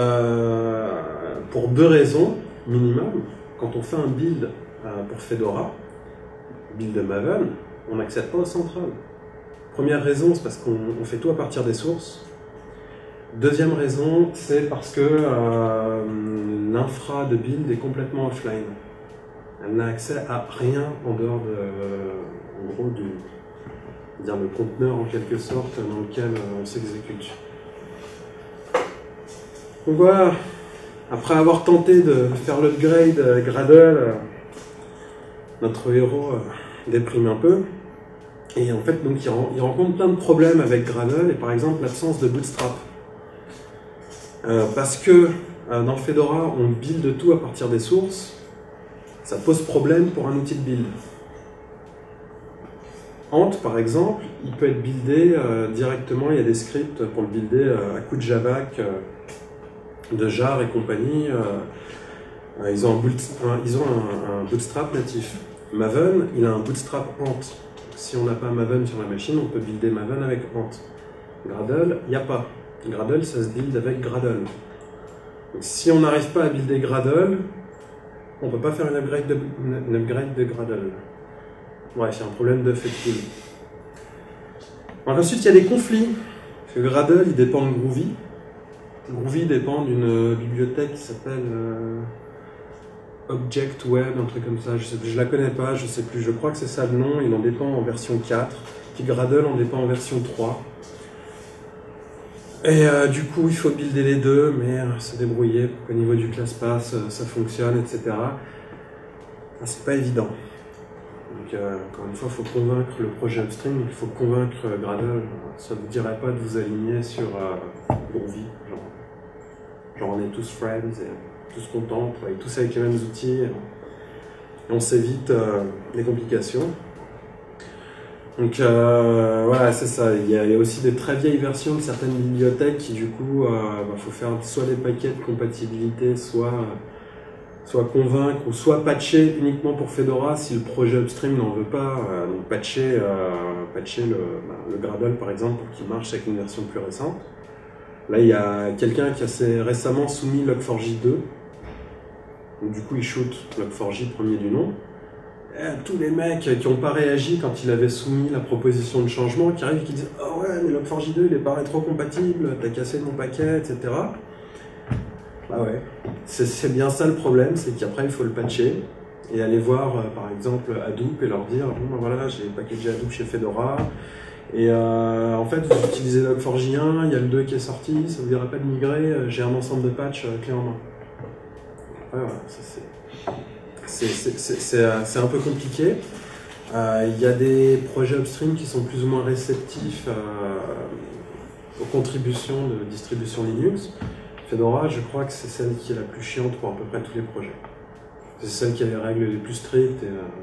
Speaker 1: pour 2 raisons minimum, quand on fait un build pour Fedora, build de Maven, on n'accède pas au central. Première raison, c'est parce qu'on fait tout à partir des sources. Deuxième raison, c'est parce que l'infra de build est complètement offline. Elle n'a accès à rien en dehors le conteneur en quelque sorte dans lequel on s'exécute. Donc voilà, après avoir tenté de faire l'upgrade Gradle, notre héros déprime un peu. Et en fait, donc, il rencontre plein de problèmes avec Gradle, et par exemple l'absence de bootstrap. Parce que dans Fedora, on build tout à partir des sources, ça pose problème pour un outil de build. Ant, par exemple, il peut être buildé directement, il y a des scripts pour le builder à coup de Javac, de jar et compagnie. Ils ont un bootstrap natif. Maven, il a un bootstrap Ant. Si on n'a pas Maven sur la machine, on peut builder Maven avec Ant. Gradle, il n'y a pas. Gradle, ça se build avec Gradle. Donc, si on n'arrive pas à builder Gradle, on ne peut pas faire une upgrade de Gradle. Ouais, c'est un problème de fait pool. Ensuite, il y a des conflits. Parce que Gradle, il dépend de Groovy. Groovy dépend d'une bibliothèque qui s'appelle Object Web, un truc comme ça. Je la connais pas, je sais plus. Je crois que c'est ça le nom. Il en dépend en version 4. Puis Gradle en dépend en version 3. Et du coup, il faut builder les deux, mais se débrouiller pour qu'au niveau du ClassPass, ça fonctionne, etc. C'est pas évident. Donc, encore une fois, il faut convaincre le projet upstream, il faut convaincre Gradle. Ça ne vous dirait pas de vous aligner sur Groovy. Genre, on est tous friends et tous contents, on travaille tous avec les mêmes outils. et on s'évite les complications. Donc voilà, c'est ça. Il y a aussi des très vieilles versions de certaines bibliothèques qui du coup, faut faire soit des paquets de compatibilité, soit convaincre, ou soit patcher uniquement pour Fedora si le projet upstream n'en veut pas. Donc patcher le Gradle par exemple pour qu'il marche avec une version plus récente. Là, il y a quelqu'un qui a récemment soumis Log4j 2. Donc, du coup, il shoot Log4j premier du nom. Et tous les mecs qui n'ont pas réagi quand il avait soumis la proposition de changement, qui arrivent et qui disent « Ah ouais, mais Log4j 2, il est pas rétro-compatible, t'as cassé mon paquet, etc. » Bah ouais, c'est bien ça le problème, c'est qu'après, il faut le patcher et aller voir, par exemple, Hadoop et leur dire « Bon, ben voilà, j'ai packagé Hadoop chez Fedora. » Et en fait, vous utilisez Log4j1, il y a le 2 qui est sorti, ça vous dirait pas de migrer, j'ai un ensemble de patchs clé en main. Ouais, voilà, c'est un peu compliqué. Il y a des projets upstream qui sont plus ou moins réceptifs aux contributions de distribution Linux. Fedora, je crois que c'est celle qui est la plus chiante pour à peu près tous les projets. C'est celle qui a les règles les plus strictes.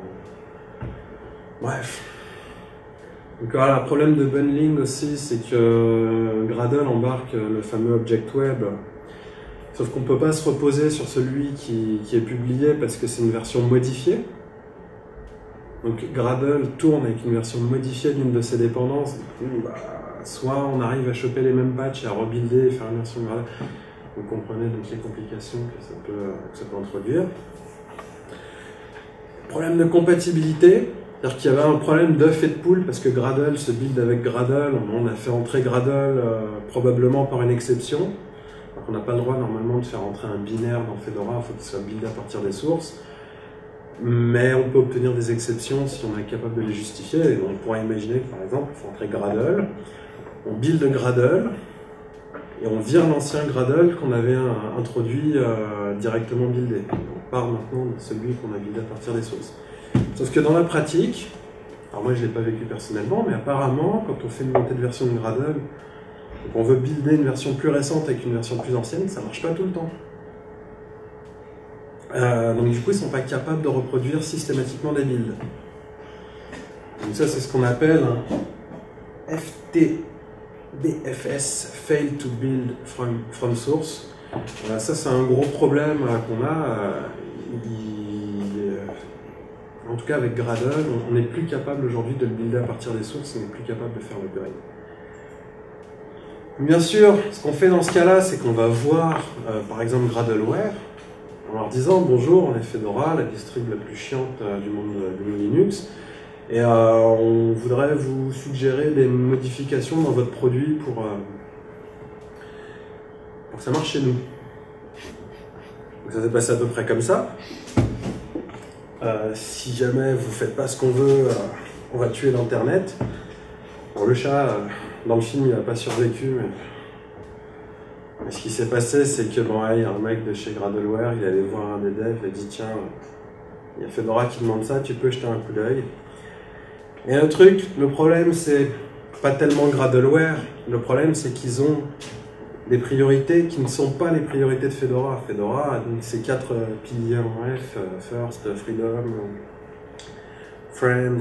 Speaker 1: Bref. Donc voilà, le problème de bundling aussi, c'est que Gradle embarque le fameux Object Web, sauf qu'on ne peut pas se reposer sur celui qui est publié parce que c'est une version modifiée. Donc Gradle tourne avec une version modifiée d'une de ses dépendances. Soit on arrive à choper les mêmes patchs et à rebuilder et faire une version Gradle. Vous comprenez donc les complications que ça peut introduire. Problème de compatibilité. C'est-à-dire qu'il y avait un problème d'œuf et de poule parce que Gradle se build avec Gradle. On a fait entrer Gradle probablement par une exception. Donc on n'a pas le droit normalement de faire entrer un binaire dans Fedora, il faut qu'il soit buildé à partir des sources. Mais on peut obtenir des exceptions si on est capable de les justifier. Et on pourrait imaginer que par exemple, il faut entrer Gradle, on build Gradle et on vire l'ancien Gradle qu'on avait introduit directement buildé. On part maintenant de celui qu'on a buildé à partir des sources. Sauf que dans la pratique, alors moi je ne l'ai pas vécu personnellement, mais apparemment, quand on fait une montée de version de Gradle, et qu'on veut builder une version plus récente avec une version plus ancienne, ça ne marche pas tout le temps. Donc du coup, ils ne sont pas capables de reproduire systématiquement des builds. Donc ça, c'est ce qu'on appelle un FTBFS, Fail to Build from Source. Ça, c'est un gros problème qu'on a. En tout cas, avec Gradle, on n'est plus capable aujourd'hui de le builder à partir des sources, on n'est plus capable de faire l'upgrade. Bien sûr, ce qu'on fait dans ce cas-là, c'est qu'on va voir, par exemple, Gradleware, en leur disant « Bonjour, on est Fedora, la distrib la plus chiante du monde Linux, et on voudrait vous suggérer des modifications dans votre produit pour que ça marche chez nous. » Donc ça s'est passé à peu près comme ça. Si jamais vous ne faites pas ce qu'on veut, on va tuer l'Internet. Bon, le chat, dans le film, il n'a pas survécu, mais ce qui s'est passé, c'est que il y a un mec de chez Gradleware, il allait voir un des devs, il a dit tiens, il y a Fedora qui demande ça, tu peux jeter un coup d'œil. Et le problème, c'est pas tellement Gradleware, le problème, c'est qu'ils ont des priorités qui ne sont pas les priorités de Fedora. Fedora a donc ces 4 piliers en F, First, Freedom, Friends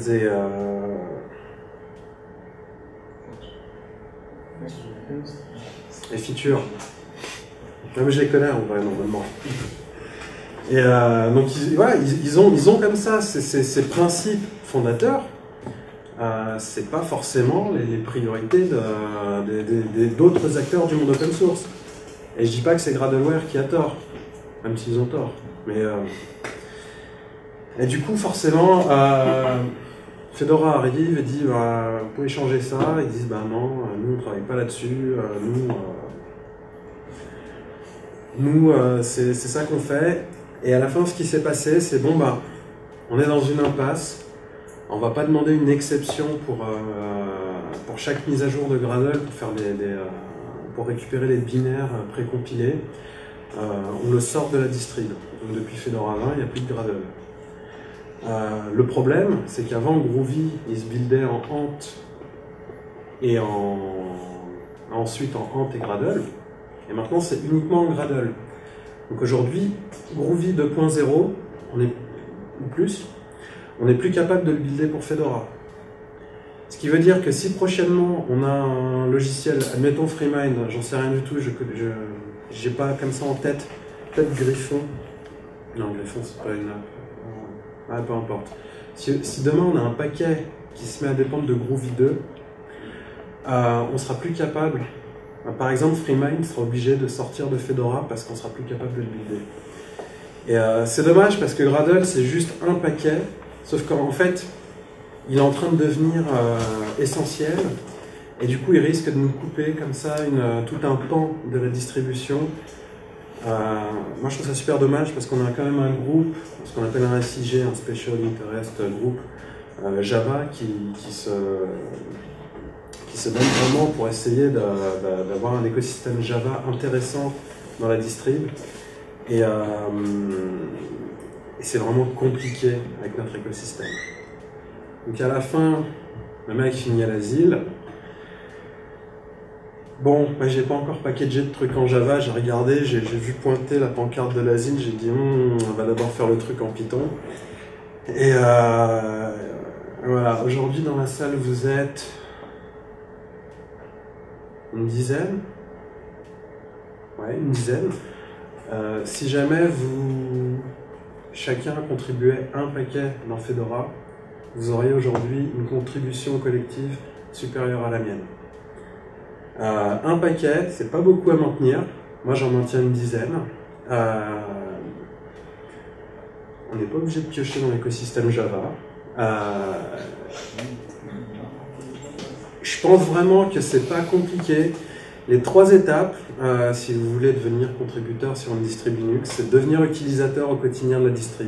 Speaker 1: et Features. Même je les connais en vrai, normalement. Et donc ils ont comme ça ces principes fondateurs. C'est pas forcément les priorités d'autres acteurs du monde open source. Et je dis pas que c'est Gradleware qui a tort, même s'ils ont tort. Mais et du coup, forcément, Fedora arrive et dit vous pouvez changer ça. Ils disent non, nous on travaille pas là-dessus. Nous c'est ça qu'on fait. Et à la fin, ce qui s'est passé, c'est on est dans une impasse. On ne va pas demander une exception pour chaque mise à jour de Gradle pour faire pour récupérer les binaires précompilés. On le sort de la distrib. Donc depuis Fedora 20, il n'y a plus de Gradle. Le problème, c'est qu'avant Groovy, il se buildait en Ant et ensuite en Ant et Gradle. Et maintenant, c'est uniquement en Gradle. Donc aujourd'hui, Groovy 2.0, ou plus, on n'est plus capable de le builder pour Fedora. Ce qui veut dire que si prochainement on a un logiciel, admettons FreeMind, j'en sais rien du tout, je n'ai pas comme ça en tête, peut-être Griffon. Non, Griffon c'est pas une app. Ah, peu importe. Si demain on a un paquet qui se met à dépendre de Groovy 2, on sera plus capable. Par exemple, FreeMind sera obligé de sortir de Fedora parce qu'on sera plus capable de le builder. Et c'est dommage parce que Gradle c'est juste un paquet, sauf qu'en fait il est en train de devenir essentiel et du coup il risque de nous couper comme ça tout un pan de la distribution. Moi je trouve ça super dommage parce qu'on a quand même un groupe, ce qu'on appelle un SIG, un Special Interest Group Java qui se donne vraiment pour essayer d'avoir un écosystème Java intéressant dans la distrib. Et c'est vraiment compliqué avec notre écosystème. Donc à la fin, le mec finit à l'asile. Bon, moi j'ai pas encore packagé de trucs en Java, j'ai regardé, j'ai vu pointer la pancarte de l'asile, j'ai dit on va d'abord faire le truc en Python. Et voilà, aujourd'hui dans la salle vous êtes une dizaine. Ouais, une dizaine. Si jamais chacun contribuait un paquet dans Fedora, vous auriez aujourd'hui une contribution collective supérieure à la mienne. Un paquet, c'est pas beaucoup à maintenir. Moi, j'en maintiens une dizaine. On n'est pas obligé de piocher dans l'écosystème Java. Je pense vraiment que c'est pas compliqué. Les 3 étapes, si vous voulez devenir contributeur sur une distrib Linux, c'est devenir utilisateur au quotidien de la distrib.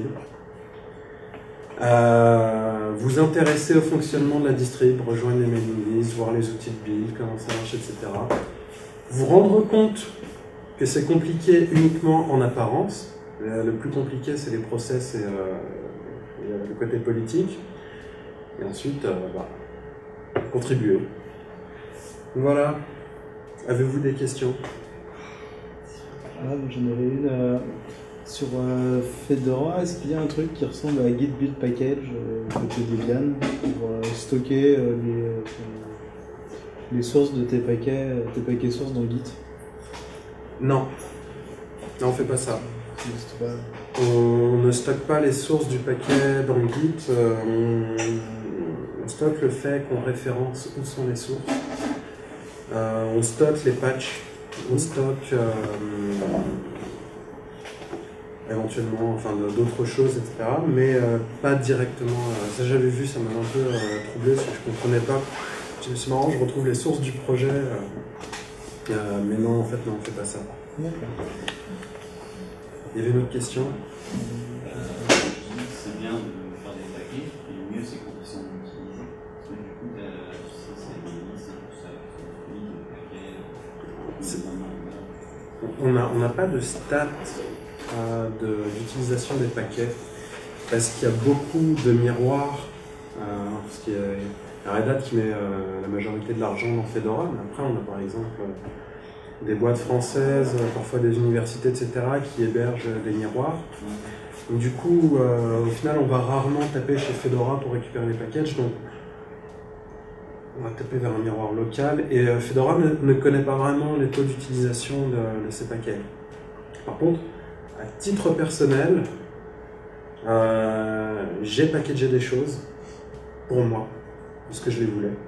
Speaker 1: Vous intéresser au fonctionnement de la distrib, rejoindre les mailing lists, voir les outils de build, comment ça marche, etc. Vous rendre compte que c'est compliqué uniquement en apparence. Le plus compliqué, c'est les process et le côté politique. Et ensuite, contribuer. Voilà. Avez-vous des questions?
Speaker 2: J'en avais une sur Fedora. Est-ce qu'il y a un truc qui ressemble à Git Build Package côté Debian pour stocker les sources de tes paquets sources dans Git?
Speaker 1: Non. Non, on fait pas ça.
Speaker 2: Pas...
Speaker 1: On ne stocke pas les sources du paquet dans Git. On stocke le fait qu'on référence où sont les sources. On stocke les patchs. On stocke éventuellement d'autres choses, etc. Mais pas directement. Ça j'avais vu, ça m'a un peu troublé parce que je comprenais pas. C'est marrant, je retrouve les sources du projet. Mais non, en fait, non, on fait pas ça. Il y avait une autre question?
Speaker 3: C'est bien de faire des paquets, mais le mieux c'est quand ils sont utilisés. Parce que du coup, c'est des listes, tout ça,
Speaker 1: on n'a pas de stats d'utilisation des paquets parce qu'il y a beaucoup de miroirs. Parce qu'il y a Red Hat qui met la majorité de l'argent dans Fedora, mais après on a par exemple des boîtes françaises, parfois des universités, etc., qui hébergent des miroirs. Donc, du coup, au final, on va rarement taper chez Fedora pour récupérer les packages. Donc, on va taper vers un miroir local. Et Fedora ne connaît pas vraiment les taux d'utilisation de ces paquets. Par contre, à titre personnel, j'ai packagé des choses pour moi, parce que je les voulais.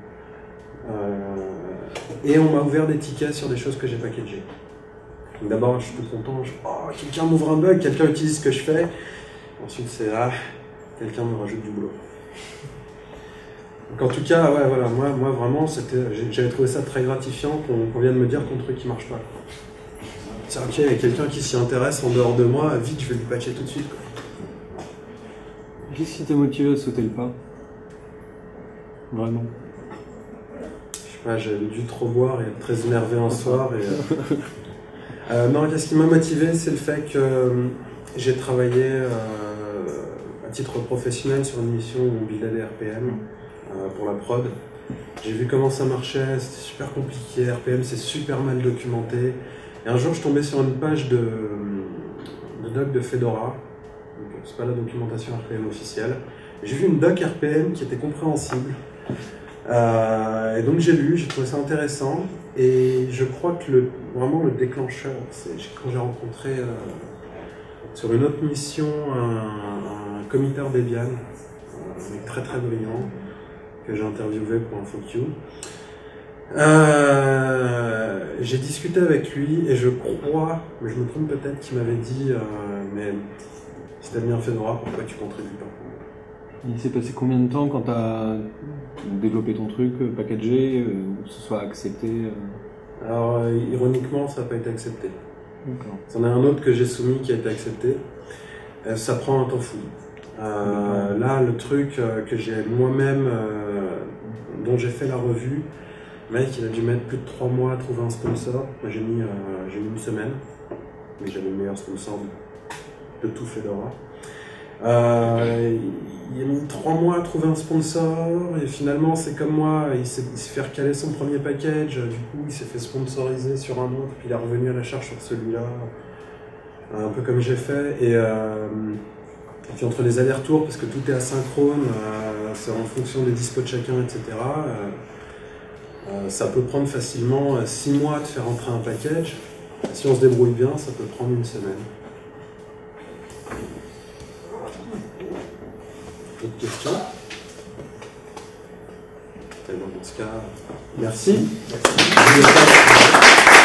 Speaker 1: Et on m'a ouvert des tickets sur des choses que j'ai packagées. Donc d'abord, je suis tout content. Quelqu'un m'ouvre un bug, quelqu'un utilise ce que je fais. Ensuite, c'est quelqu'un me rajoute du boulot. Donc en tout cas, ouais, voilà, moi vraiment, j'avais trouvé ça très gratifiant qu'on vienne me dire ton truc qui marche pas. C'est ok, il y a quelqu'un qui s'y intéresse en dehors de moi, vite, je vais lui patcher tout de suite.
Speaker 4: Qu'est-ce qui t'a motivé à sauter le pas? Vraiment?
Speaker 1: J'avais dû trop boire et être très énervé un soir. Non, qu'est-ce qui m'a motivé, c'est le fait que j'ai travaillé à titre professionnel sur une mission où on buildait des RPM pour la prod. J'ai vu comment ça marchait, c'était super compliqué, RPM c'est super mal documenté. Et un jour je tombais sur une page de doc de Fedora. Donc, c'est pas la documentation RPM officielle. J'ai vu une doc RPM qui était compréhensible. Et donc j'ai lu, j'ai trouvé ça intéressant. Et je crois que vraiment le déclencheur, c'est quand j'ai rencontré sur une autre mission un commiteur Debian, un mec très très brillant, que j'ai interviewé pour InfoQ. J'ai discuté avec lui et je crois, mais je me trompe peut-être, qu'il m'avait dit mais si t'as mis un Fedora, pourquoi tu contribues pas?
Speaker 4: Il s'est passé combien de temps quand tu as développé ton truc, packagé, que ce soit accepté
Speaker 1: Alors ironiquement, ça n'a pas été accepté.
Speaker 4: D'accord.
Speaker 1: C'en a un autre que j'ai soumis qui a été accepté. Ça prend un temps fou. Là, le truc que j'ai moi-même, dont j'ai fait la revue, le mec, il a dû mettre plus de 3 mois à trouver un sponsor. Moi, j'ai mis une semaine, mais j'avais le meilleur sponsor de tout Fedora. Il a mis 3 mois à trouver un sponsor, et finalement, c'est comme moi, il s'est fait recaler son premier package, du coup, il s'est fait sponsoriser sur un autre, puis il est revenu à la charge sur celui-là, un peu comme j'ai fait. Et puis entre les allers-retours, parce que tout est asynchrone, c'est en fonction des dispos de chacun, etc. Ça peut prendre facilement 6 mois de faire entrer un package. Si on se débrouille bien, ça peut prendre une semaine. D'autres questions? Dans ce cas, merci.